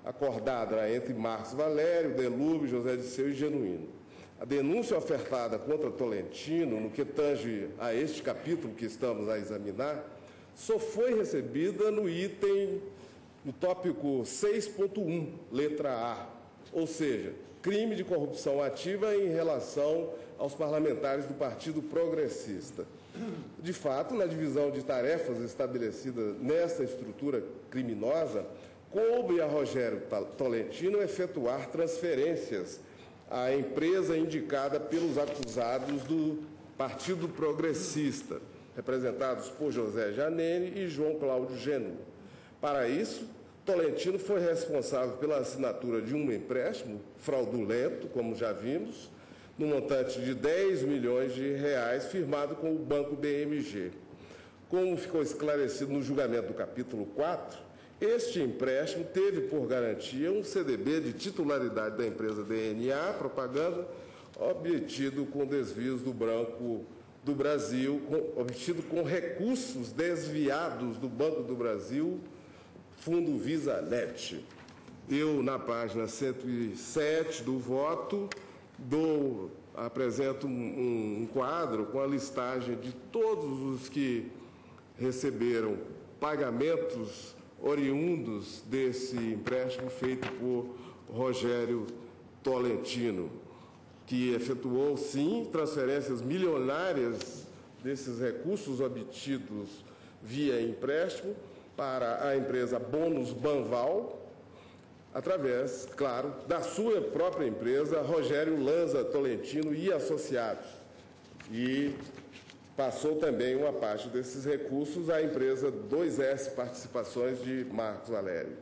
acordada entre Marcos Valério, Delúbio, José Disseu e Genuíno. A denúncia ofertada contra Tolentino, no que tange a este capítulo que estamos a examinar, só foi recebida no item, no tópico seis ponto um, letra A, ou seja, crime de corrupção ativa em relação aos parlamentares do Partido Progressista. De fato, na divisão de tarefas estabelecida nesta estrutura criminosa, coube a Rogério Tolentino efetuar transferências à empresa indicada pelos acusados do Partido Progressista, representados por José Janene e João Cláudio Genu. Para isso, Tolentino foi responsável pela assinatura de um empréstimo fraudulento, como já vimos, no montante de dez milhões de reais, firmado com o Banco B M G. Como ficou esclarecido no julgamento do capítulo quatro, este empréstimo teve por garantia um C D B de titularidade da empresa D N A Propaganda, obtido com desvios do Banco do Brasil, com, obtido com recursos desviados do Banco do Brasil, Fundo VisaNet. Eu, na página cento e sete do voto, dou, apresento um, um quadro com a listagem de todos os que receberam pagamentos oriundos desse empréstimo feito por Rogério Tolentino, que efetuou, sim, transferências milionárias desses recursos obtidos via empréstimo para a empresa Bônus Banval, através, claro, da sua própria empresa, Rogério Lanza Tolentino e Associados. E passou também uma parte desses recursos à empresa dois S Participações de Marcos Valério.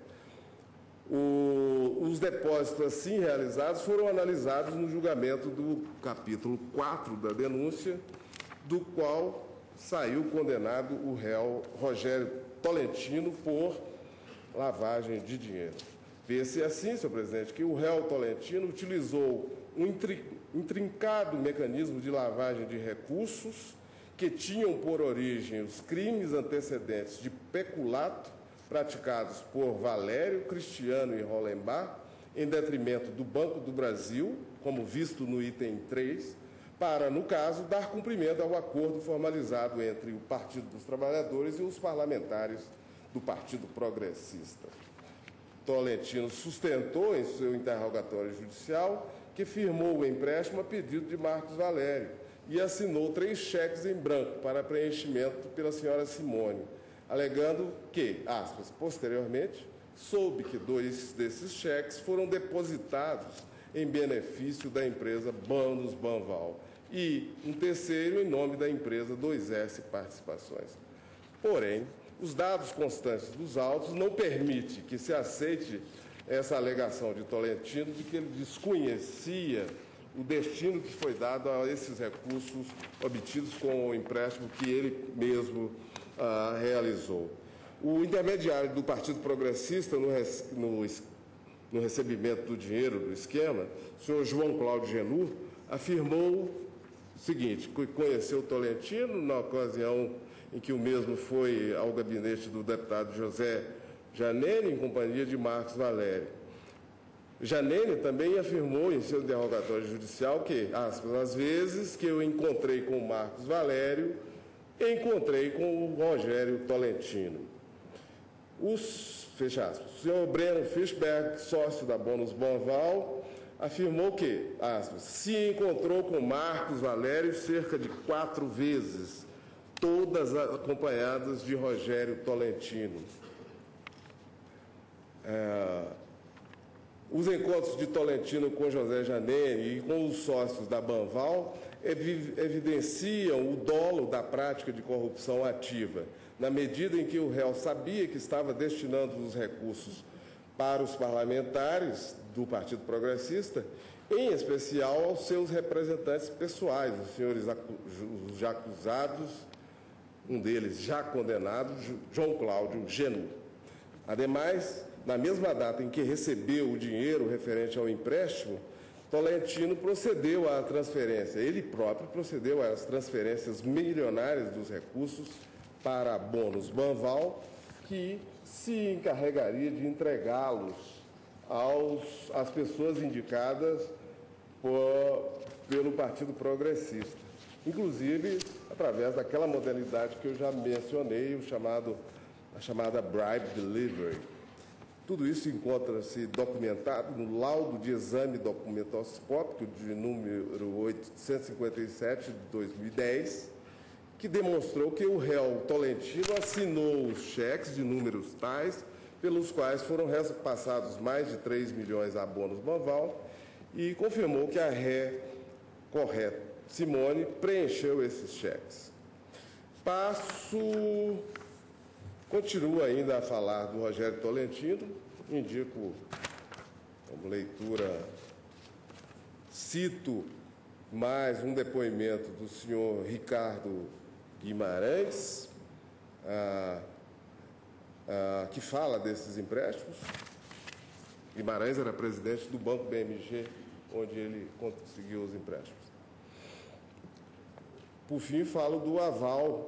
O, os depósitos assim realizados foram analisados no julgamento do capítulo quatro da denúncia, do qual saiu condenado o réu Rogério Tolentino por lavagem de dinheiro. Vê-se assim, senhor presidente, que o réu Tolentino utilizou um intrincado mecanismo de lavagem de recursos que tinham por origem os crimes antecedentes de peculato praticados por Valério, Cristiano e Hollenbach, em detrimento do Banco do Brasil, como visto no item três, para, no caso, dar cumprimento ao acordo formalizado entre o Partido dos Trabalhadores e os parlamentares do Partido Progressista. Tolentino sustentou em seu interrogatório judicial que firmou o empréstimo a pedido de Marcos Valério e assinou três cheques em branco para preenchimento pela senhora Simone, alegando que, aspas, posteriormente, soube que dois desses cheques foram depositados em benefício da empresa Bônus Banval e um terceiro em nome da empresa dois S Participações. Porém, os dados constantes dos autos não permitem que se aceite essa alegação de Tolentino de que ele desconhecia o destino que foi dado a esses recursos obtidos com o empréstimo que ele mesmo ah, realizou. O intermediário do Partido Progressista no, no, no recebimento do dinheiro do esquema, o senhor João Cláudio Genu, afirmou o seguinte, que conheceu Tolentino na ocasião em que o mesmo foi ao gabinete do deputado José Janene, em companhia de Marcos Valério. Janene também afirmou em seu interrogatório judicial que, aspas, às vezes que eu encontrei com Marcos Valério, encontrei com o Rogério Tolentino. Os, fecha aspas, o senhor Breno Fischberg, sócio da Bônus Banval, afirmou que, aspas, se encontrou com Marcos Valério cerca de quatro vezes, todas acompanhadas de Rogério Tolentino. É, os encontros de Tolentino com José Janene e com os sócios da Banval evidenciam o dolo da prática de corrupção ativa, na medida em que o réu sabia que estava destinando os recursos para os parlamentares do Partido Progressista, em especial aos seus representantes pessoais, os senhores os já acusados, um deles já condenado, João Cláudio Genu. Ademais, na mesma data em que recebeu o dinheiro referente ao empréstimo, Tolentino procedeu à transferência, ele próprio procedeu às transferências milionárias dos recursos para a Bônus Banval, que se encarregaria de entregá-los aos, às pessoas indicadas por, pelo Partido Progressista, inclusive através daquela modalidade que eu já mencionei, o chamado, a chamada bribe delivery. Tudo isso encontra-se documentado no laudo de exame documentoscópico de número oitocentos e cinquenta e sete de dois mil e dez, que demonstrou que o réu Tolentino assinou os cheques de números tais, pelos quais foram repassados mais de três milhões a bônus Banval, e confirmou que a ré correta Simone preencheu esses cheques. Passo... Continuo ainda a falar do Rogério Tolentino, indico como leitura, cito mais um depoimento do senhor Ricardo Guimarães, ah, ah, que fala desses empréstimos. Guimarães era presidente do Banco B M G, onde ele conseguiu os empréstimos. Por fim, falo do aval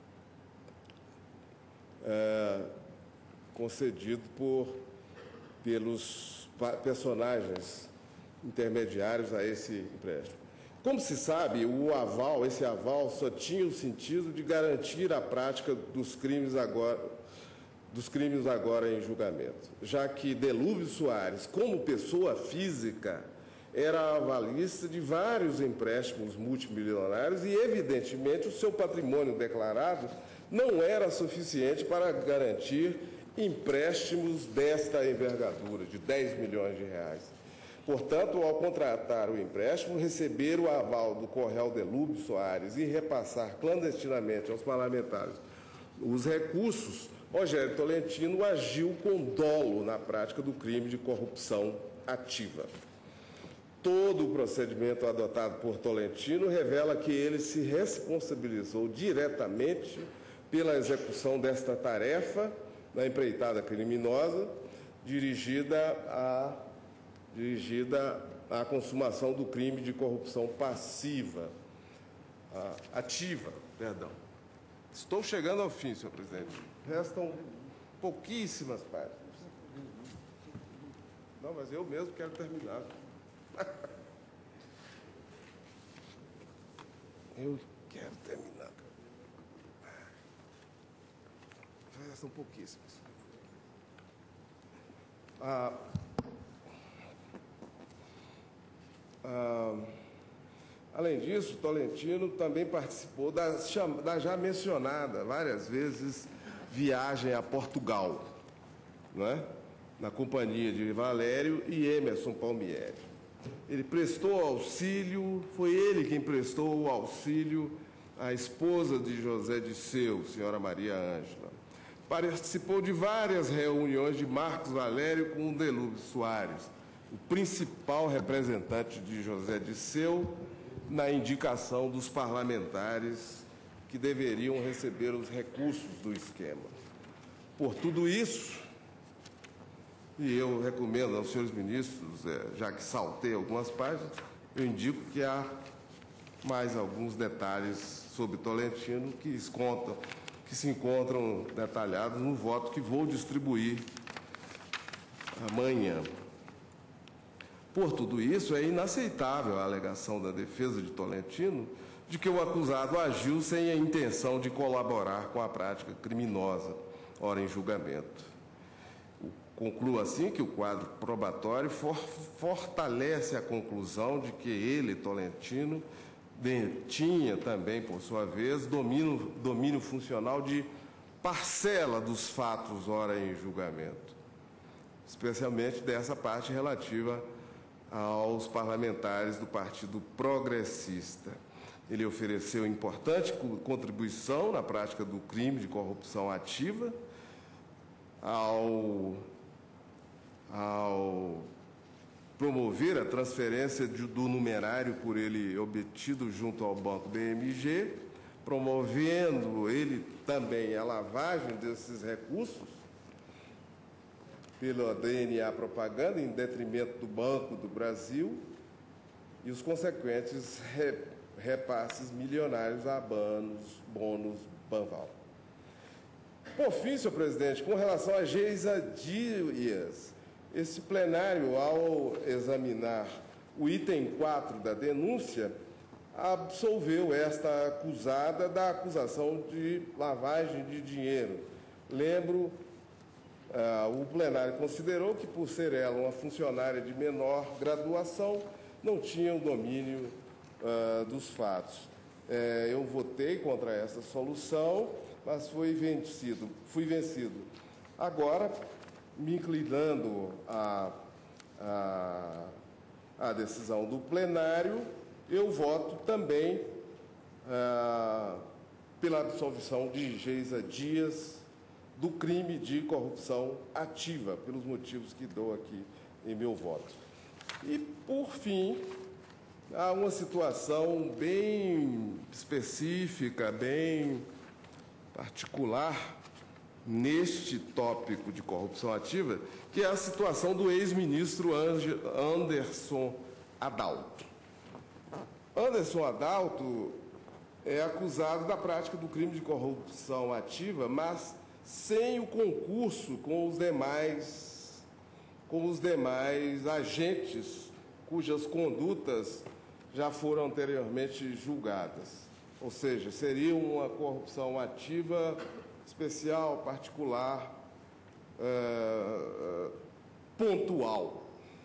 É, concedido por, pelos personagens intermediários a esse empréstimo. Como se sabe, o aval, esse aval só tinha o sentido de garantir a prática dos crimes agora, dos crimes agora em julgamento, já que Delúbio Soares, como pessoa física, era avalista de vários empréstimos multimilionários e, evidentemente, o seu patrimônio declarado não era suficiente para garantir empréstimos desta envergadura, de dez milhões de reais. Portanto, ao contratar o empréstimo, receber o aval do Correio Delúbio Soares e repassar clandestinamente aos parlamentares os recursos, Rogério Tolentino agiu com dolo na prática do crime de corrupção ativa. Todo o procedimento adotado por Tolentino revela que ele se responsabilizou diretamente pela execução desta tarefa na empreitada criminosa, dirigida à, dirigida à consumação do crime de corrupção passiva, ah, ativa, perdão. Estou chegando ao fim, senhor presidente. Restam pouquíssimas páginas. Não, mas eu mesmo quero terminar. Eu quero terminar. São pouquíssimas. Ah, ah, além disso, Tolentino também participou da, da já mencionada várias vezes viagem a Portugal, não é? Na companhia de Valério e Emerson Palmieri. Ele prestou auxílio, foi ele quem prestou o auxílio à esposa de José Disseu, senhora Maria Ângela. Participou de várias reuniões de Marcos Valério com o Delúbio Soares, o principal representante de José Disseu na indicação dos parlamentares que deveriam receber os recursos do esquema. Por tudo isso, e eu recomendo aos senhores ministros, já que saltei algumas páginas, eu indico que há mais alguns detalhes sobre Tolentino que contam que se encontram detalhados no voto que vou distribuir amanhã. Por tudo isso, é inaceitável a alegação da defesa de Tolentino de que o acusado agiu sem a intenção de colaborar com a prática criminosa, ora em julgamento. Concluo assim que o quadro probatório for, fortalece a conclusão de que ele, Tolentino, tinha também, por sua vez, domínio, domínio funcional de parcela dos fatos, ora em julgamento, especialmente dessa parte relativa aos parlamentares do Partido Progressista. Ele ofereceu importante contribuição na prática do crime de corrupção ativa, ao, ao promover a transferência de, do numerário por ele obtido junto ao Banco B M G, promovendo ele também a lavagem desses recursos pela D N A Propaganda, em detrimento do Banco do Brasil, e os consequentes repasses milionários a bônus, bônus Banval. Por fim, senhor presidente, com relação a Geisa Dias, esse plenário, ao examinar o item quatro da denúncia, absolveu esta acusada da acusação de lavagem de dinheiro. Lembro, ah, o plenário considerou que, por ser ela uma funcionária de menor graduação, não tinha o domínio ah, dos fatos. É, eu votei contra essa solução, mas fui vencido. Fui vencido. Agora, me inclinando à a, a, a decisão do plenário, eu voto também ah, pela absolvição de Geisa Dias do crime de corrupção ativa, pelos motivos que dou aqui em meu voto. E, por fim, há uma situação bem específica, bem particular neste tópico de corrupção ativa, que é a situação do ex-ministro Anderson Adalto. Anderson Adalto é acusado da prática do crime de corrupção ativa, mas sem o concurso com os demais, com os demais agentes cujas condutas já foram anteriormente julgadas. Ou seja, seria uma corrupção ativa, especial, particular, é, pontual.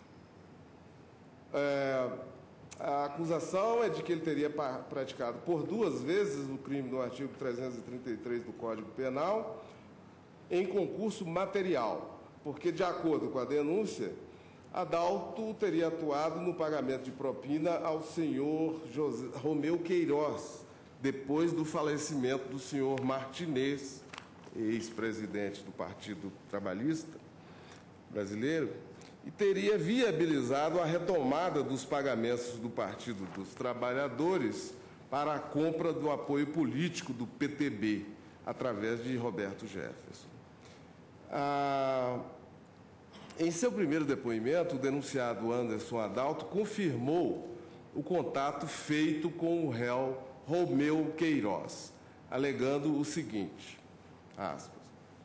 É, a acusação é de que ele teria praticado por duas vezes o crime do artigo trezentos e trinta e três do Código Penal em concurso material, porque, de acordo com a denúncia, Adalto teria atuado no pagamento de propina ao senhor José Romeu Queiroz, depois do falecimento do senhor Martinez, ex-presidente do Partido Trabalhista Brasileiro, e teria viabilizado a retomada dos pagamentos do Partido dos Trabalhadores para a compra do apoio político do P T B, através de Roberto Jefferson. Ah, em seu primeiro depoimento, o denunciado Anderson Adalto confirmou o contato feito com o réu Romeu Queiroz, alegando o seguinte, aspas,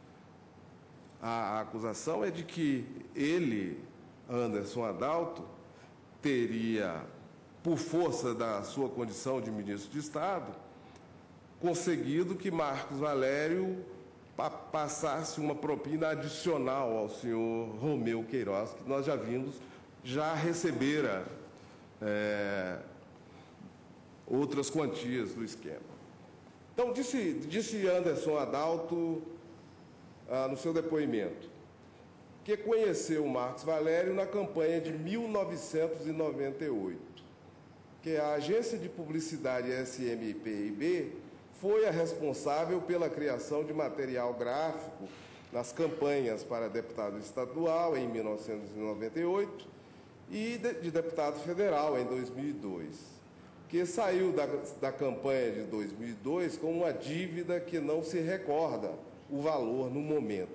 a acusação é de que ele, Anderson Adalto, teria, por força da sua condição de ministro de Estado, conseguido que Marcos Valério passasse uma propina adicional ao senhor Romeu Queiroz, que nós já vimos, já recebera é, outras quantias do esquema. Então, disse, disse Anderson Adalto, ah, no seu depoimento, que conheceu Marcos Valério na campanha de mil novecentos e noventa e oito, que a agência de publicidade S M P I B foi a responsável pela criação de material gráfico nas campanhas para deputado estadual em mil novecentos e noventa e oito e de, de deputado federal em dois mil e dois, que saiu da, da campanha de dois mil e dois com uma dívida que não se recorda o valor no momento.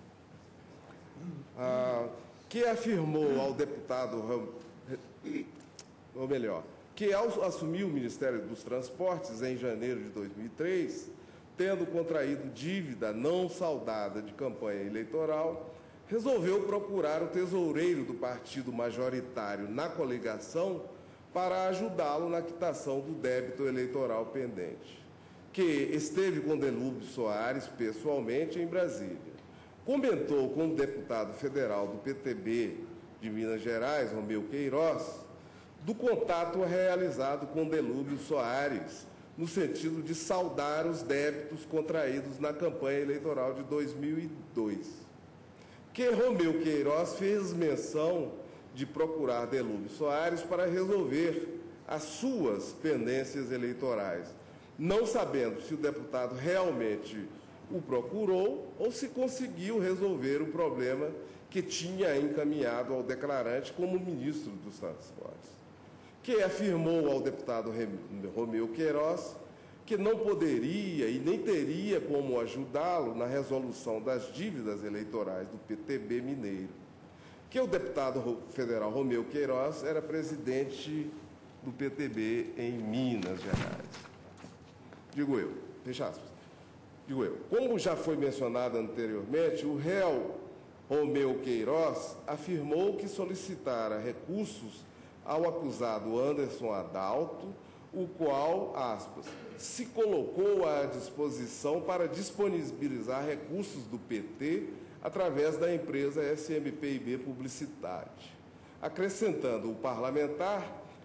Ah, que afirmou ao deputado, ou melhor, que ao assumir o Ministério dos Transportes em janeiro de dois mil e três, tendo contraído dívida não saldada de campanha eleitoral, resolveu procurar o tesoureiro do partido majoritário na coligação para ajudá-lo na quitação do débito eleitoral pendente, que esteve com Delúbio Soares pessoalmente em Brasília. Comentou com o deputado federal do P T B de Minas Gerais, Romeu Queiroz, do contato realizado com Delúbio Soares, no sentido de saldar os débitos contraídos na campanha eleitoral de dois mil e dois. Que Romeu Queiroz fez menção de procurar Delúbio Soares para resolver as suas pendências eleitorais, não sabendo se o deputado realmente o procurou ou se conseguiu resolver o problema que tinha encaminhado ao declarante como ministro dos Transportes, que afirmou ao deputado Romeu Queiroz que não poderia e nem teria como ajudá-lo na resolução das dívidas eleitorais do P T B mineiro, que o deputado federal Romeu Queiroz era presidente do P T B em Minas Gerais. Digo eu, fecha aspas. Digo eu, como já foi mencionado anteriormente, o réu Romeu Queiroz afirmou que solicitara recursos ao acusado Anderson Adalto, o qual, aspas, se colocou à disposição para disponibilizar recursos do P T através da empresa S M P I B Publicidade, acrescentando o parlamentar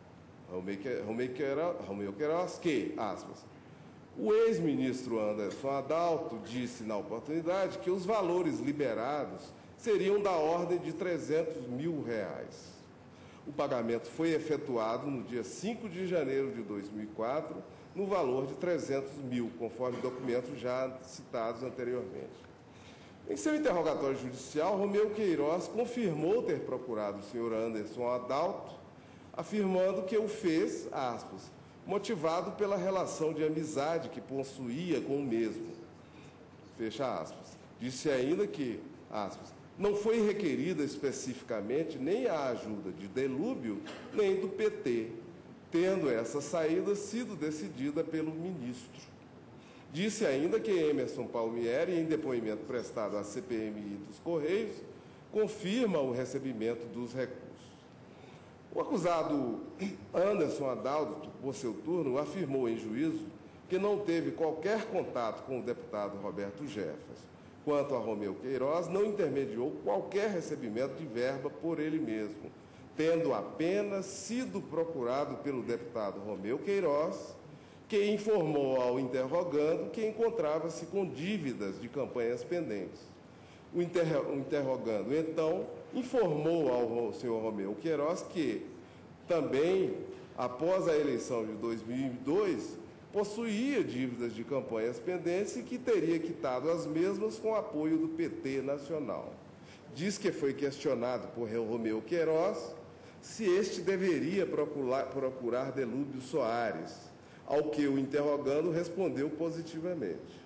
Romeu Queiroz que, aspas, o ex-ministro Anderson Adalto disse na oportunidade que os valores liberados seriam da ordem de trezentos mil reais. O pagamento foi efetuado no dia cinco de janeiro de dois mil e quatro, no valor de trezentos mil, conforme documentos já citados anteriormente. Em seu interrogatório judicial, Romeu Queiroz confirmou ter procurado o senhor Anderson Adalto, afirmando que o fez, aspas, motivado pela relação de amizade que possuía com o mesmo. Fecha aspas. Disse ainda que, aspas, não foi requerida especificamente nem a ajuda de Delúbio, nem do P T, tendo essa saída sido decidida pelo ministro. Disse ainda que Emerson Palmieri, em depoimento prestado à C P M I dos Correios, confirma o recebimento dos recursos. O acusado Anderson Adalto, por seu turno, afirmou em juízo que não teve qualquer contato com o deputado Roberto Jefferson. Quanto a Romeu Queiroz, não intermediou qualquer recebimento de verba por ele mesmo, tendo apenas sido procurado pelo deputado Romeu Queiroz, que informou ao interrogando que encontrava-se com dívidas de campanhas pendentes. O, inter... o interrogando, então, informou ao senhor Romeu Queiroz que, também, após a eleição de dois mil e dois, possuía dívidas de campanhas pendentes e que teria quitado as mesmas com apoio do P T nacional. Diz que foi questionado por Romeu Queiroz se este deveria procurar, procurar Delúbio Soares, ao que o interrogando respondeu positivamente.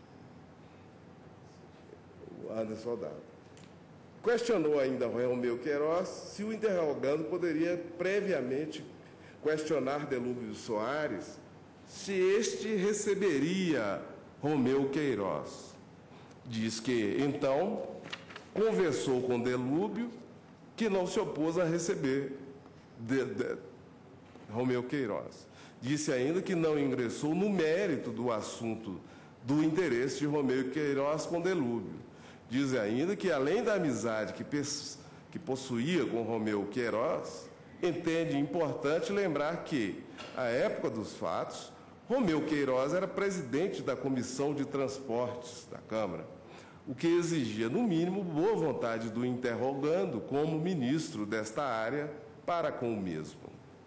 O Anderson Adalto. Questionou ainda Romeu Queiroz se o interrogando poderia previamente questionar Delúbio Soares se este receberia Romeu Queiroz. Diz que, então, conversou com Delúbio, que não se opôs a receber de, de, Romeu Queiroz. Disse ainda que não ingressou no mérito do assunto do interesse de Romeu Queiroz com Delúbio. Diz ainda que, além da amizade que, que possuía com Romeu Queiroz, entende importante lembrar que, à época dos fatos, Romeu Queiroz era presidente da Comissão de Transportes da Câmara, o que exigia, no mínimo, boa vontade do interrogando como ministro desta área para com o mesmo.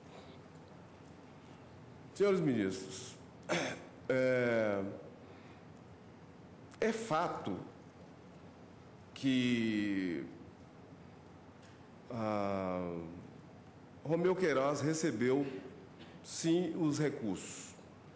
Senhores ministros, é, é fato que ah, Romeu Queiroz recebeu, sim, os recursos,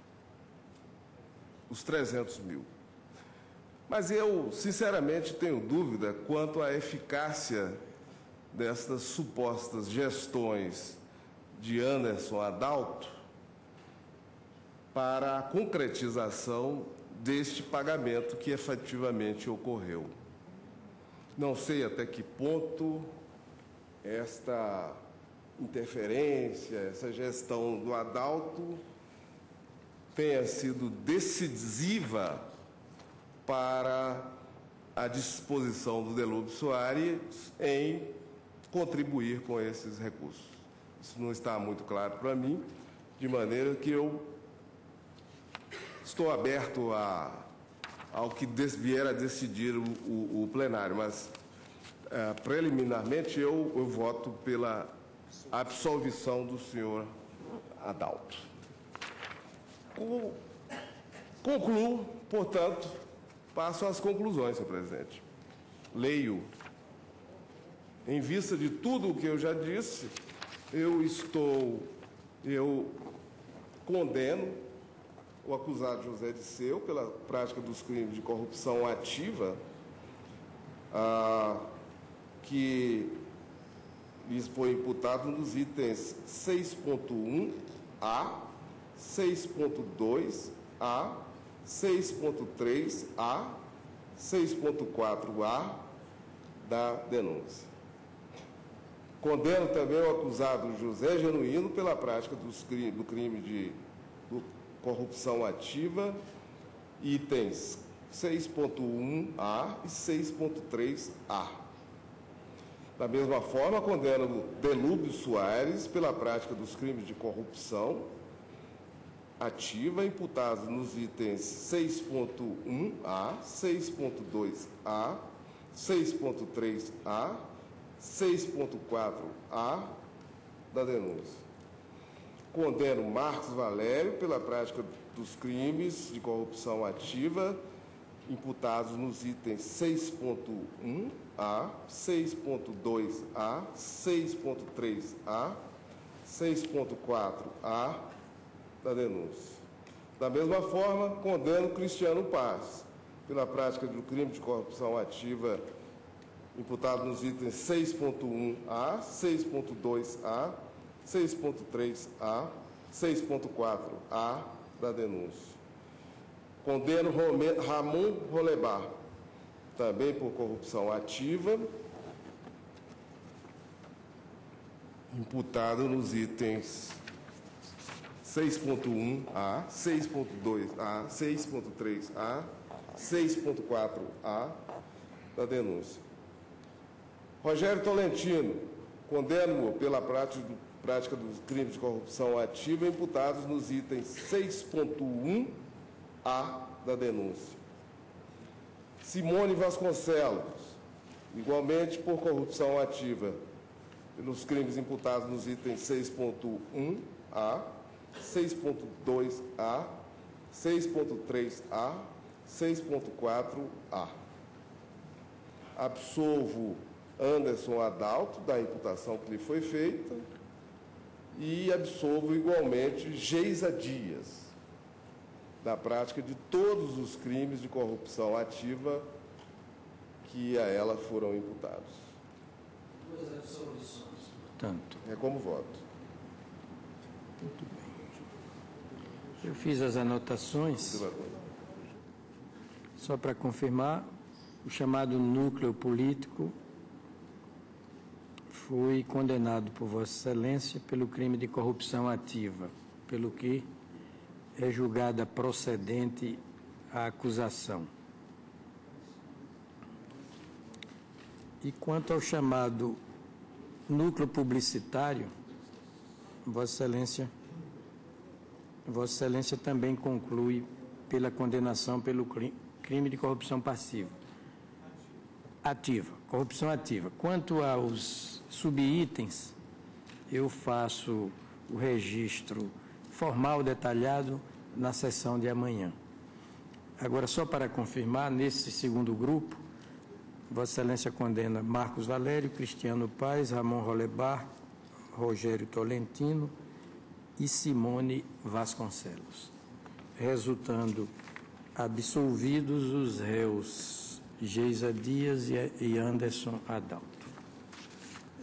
os trezentos mil. Mas eu, sinceramente, tenho dúvida quanto à eficácia destas supostas gestões de Anderson Adalto para a concretização deste pagamento que efetivamente ocorreu. Não sei até que ponto esta interferência, essa gestão do Adalto tenha sido decisiva para a disposição do Delúbio Soares em contribuir com esses recursos. Isso não está muito claro para mim, de maneira que eu estou aberto a, ao que vier a decidir o, o, o plenário, mas é, preliminarmente eu, eu voto pela absolvição do senhor Adalto. Concluo, portanto, passo às conclusões, senhor presidente. Leio. Em vista de tudo o que eu já disse, eu estou, eu condeno o acusado José Disseu pela prática dos crimes de corrupção ativa, ah, que lhes foi imputado nos itens seis ponto um A, seis ponto dois A, seis ponto três A, seis ponto quatro A, da denúncia. Condeno também o acusado José Genuíno pela prática dos crime, do crime de do corrupção ativa, itens seis ponto um A e seis ponto três A. Da mesma forma, condeno Delúbio Soares pela prática dos crimes de corrupção ativa, imputados nos itens seis ponto um A, seis ponto dois A, seis ponto três A, seis ponto quatro A da denúncia. Condeno Marcos Valério pela prática dos crimes de corrupção ativa, imputados nos itens seis ponto um A, seis ponto dois A, seis ponto três A, seis ponto quatro A da denúncia. Da mesma forma, condeno Cristiano Paz pela prática do crime de corrupção ativa, imputado nos itens seis ponto um A, seis ponto dois A, seis ponto três A, seis ponto quatro A da denúncia. Condeno Ramon Rolebar, também por corrupção ativa, imputado nos itens seis ponto um A, seis ponto dois A, seis ponto três A, seis ponto quatro A da denúncia. Rogério Tolentino, condeno-o pela prática, do, prática dos crimes de corrupção ativa, imputados nos itens seis ponto um A da denúncia. Simone Vasconcelos, igualmente por corrupção ativa, pelos crimes imputados nos itens seis ponto um A, seis ponto dois A, seis ponto três A, seis ponto quatro A. Absolvo Anderson Adalto da imputação que lhe foi feita e absolvo igualmente Geisa Dias da prática de todos os crimes de corrupção ativa que a ela foram imputados. Duas absolvições. Portanto, é como voto. Muito bem. Eu fiz as anotações. Só para confirmar, o chamado núcleo político foi condenado por Vossa Excelência pelo crime de corrupção ativa, pelo que é julgada procedente a acusação. E quanto ao chamado núcleo publicitário, Vossa Excelência, Vossa Excelência também conclui pela condenação pelo crime de corrupção passiva. Ativa, corrupção ativa. Quanto aos subitens, eu faço o registro formal detalhado na sessão de amanhã. Agora, só para confirmar, nesse segundo grupo, Vossa Excelência condena Marcos Valério, Cristiano Paz, Ramon Rolebar, Rogério Tolentino e Simone Vasconcelos, resultando absolvidos os réus Geisa Dias e Anderson Adalto.